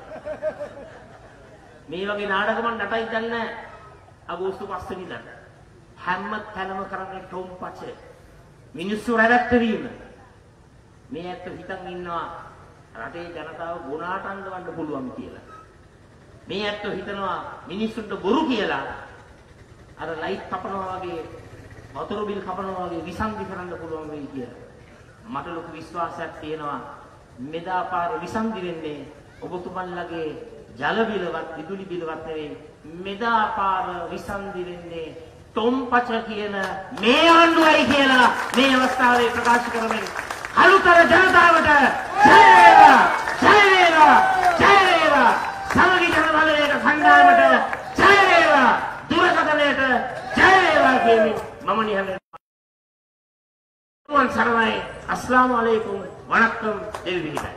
මේ වගේ නාටකමක් නටයි දන්නේ අගෝස්තු 5 වෙනිදා. හැම තැනම කරන්නේ ටොම්පචේ. මිනිස්සු රැවැත්වීම. මේ ඇත්ත හිතන් ඉන්නවා රටේ ජනතාව ගුණාට අඳවන්න පුළුවන් කියලා. මේ ඇත්ත හිතනවා මිනිස්සුන්ට බොරු කියලා අර ලයිට් කපනවා වගේ වතුර බිල් කපනවා වගේ විසන්ධි කරන්න පුළුවන් වෙයි කියලා. මට ලොකු විශ්වාසයක් තියෙනවා මෙදා පාර විසන්ධි වෙන්නේ ඔබතුමන්ලගේ ජල බිලවත් විදුලි බිලවත් නෙවෙයි. මෙදා පාර විසන්ධි වෙන්නේ ටොම්පච කියන මේ ආණ්ඩුවයි කියලා මේ අවස්ථාවේ ප්‍රකාශ කරමින් අලුතර ජනතාවට ජය වේවා ජය වේවා ජය වේවා සමගි ජන බලවේග කණ්ඩායමට ජය වේවා දුරකථනයට ජය වේවා කියන්නේ මම නිහඬව සරණයි අස්ලාමු අලයිකුම් වණක්කම් දෙවි විහිදයි.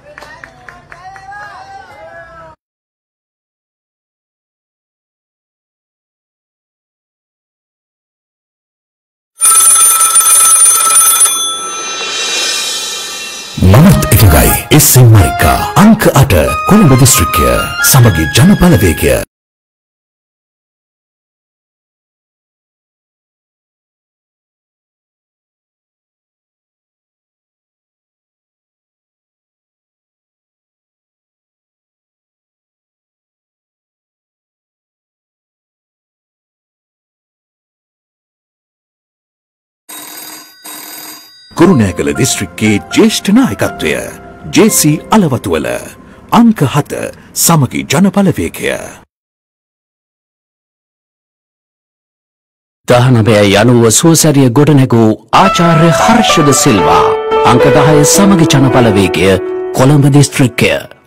SMIකා අංක 8 කොළඹ දිස්ත්‍රික්කය සමගි ජන බලවේගය කුරුණෑගල දිස්ත්‍රික්කයේ ජ්‍යෙෂ්ඨ නායකත්වය JC අලවතුවල අංක 7 සමගි ජන බලවේගය 19 යනුව සුවසැරිය ගොඩනැගූ ආචාර්ය හර්ෂද සිල්වා අංක 10 සමගි ජන බලවේගය කොළඹ දිස්ත්‍රික්කය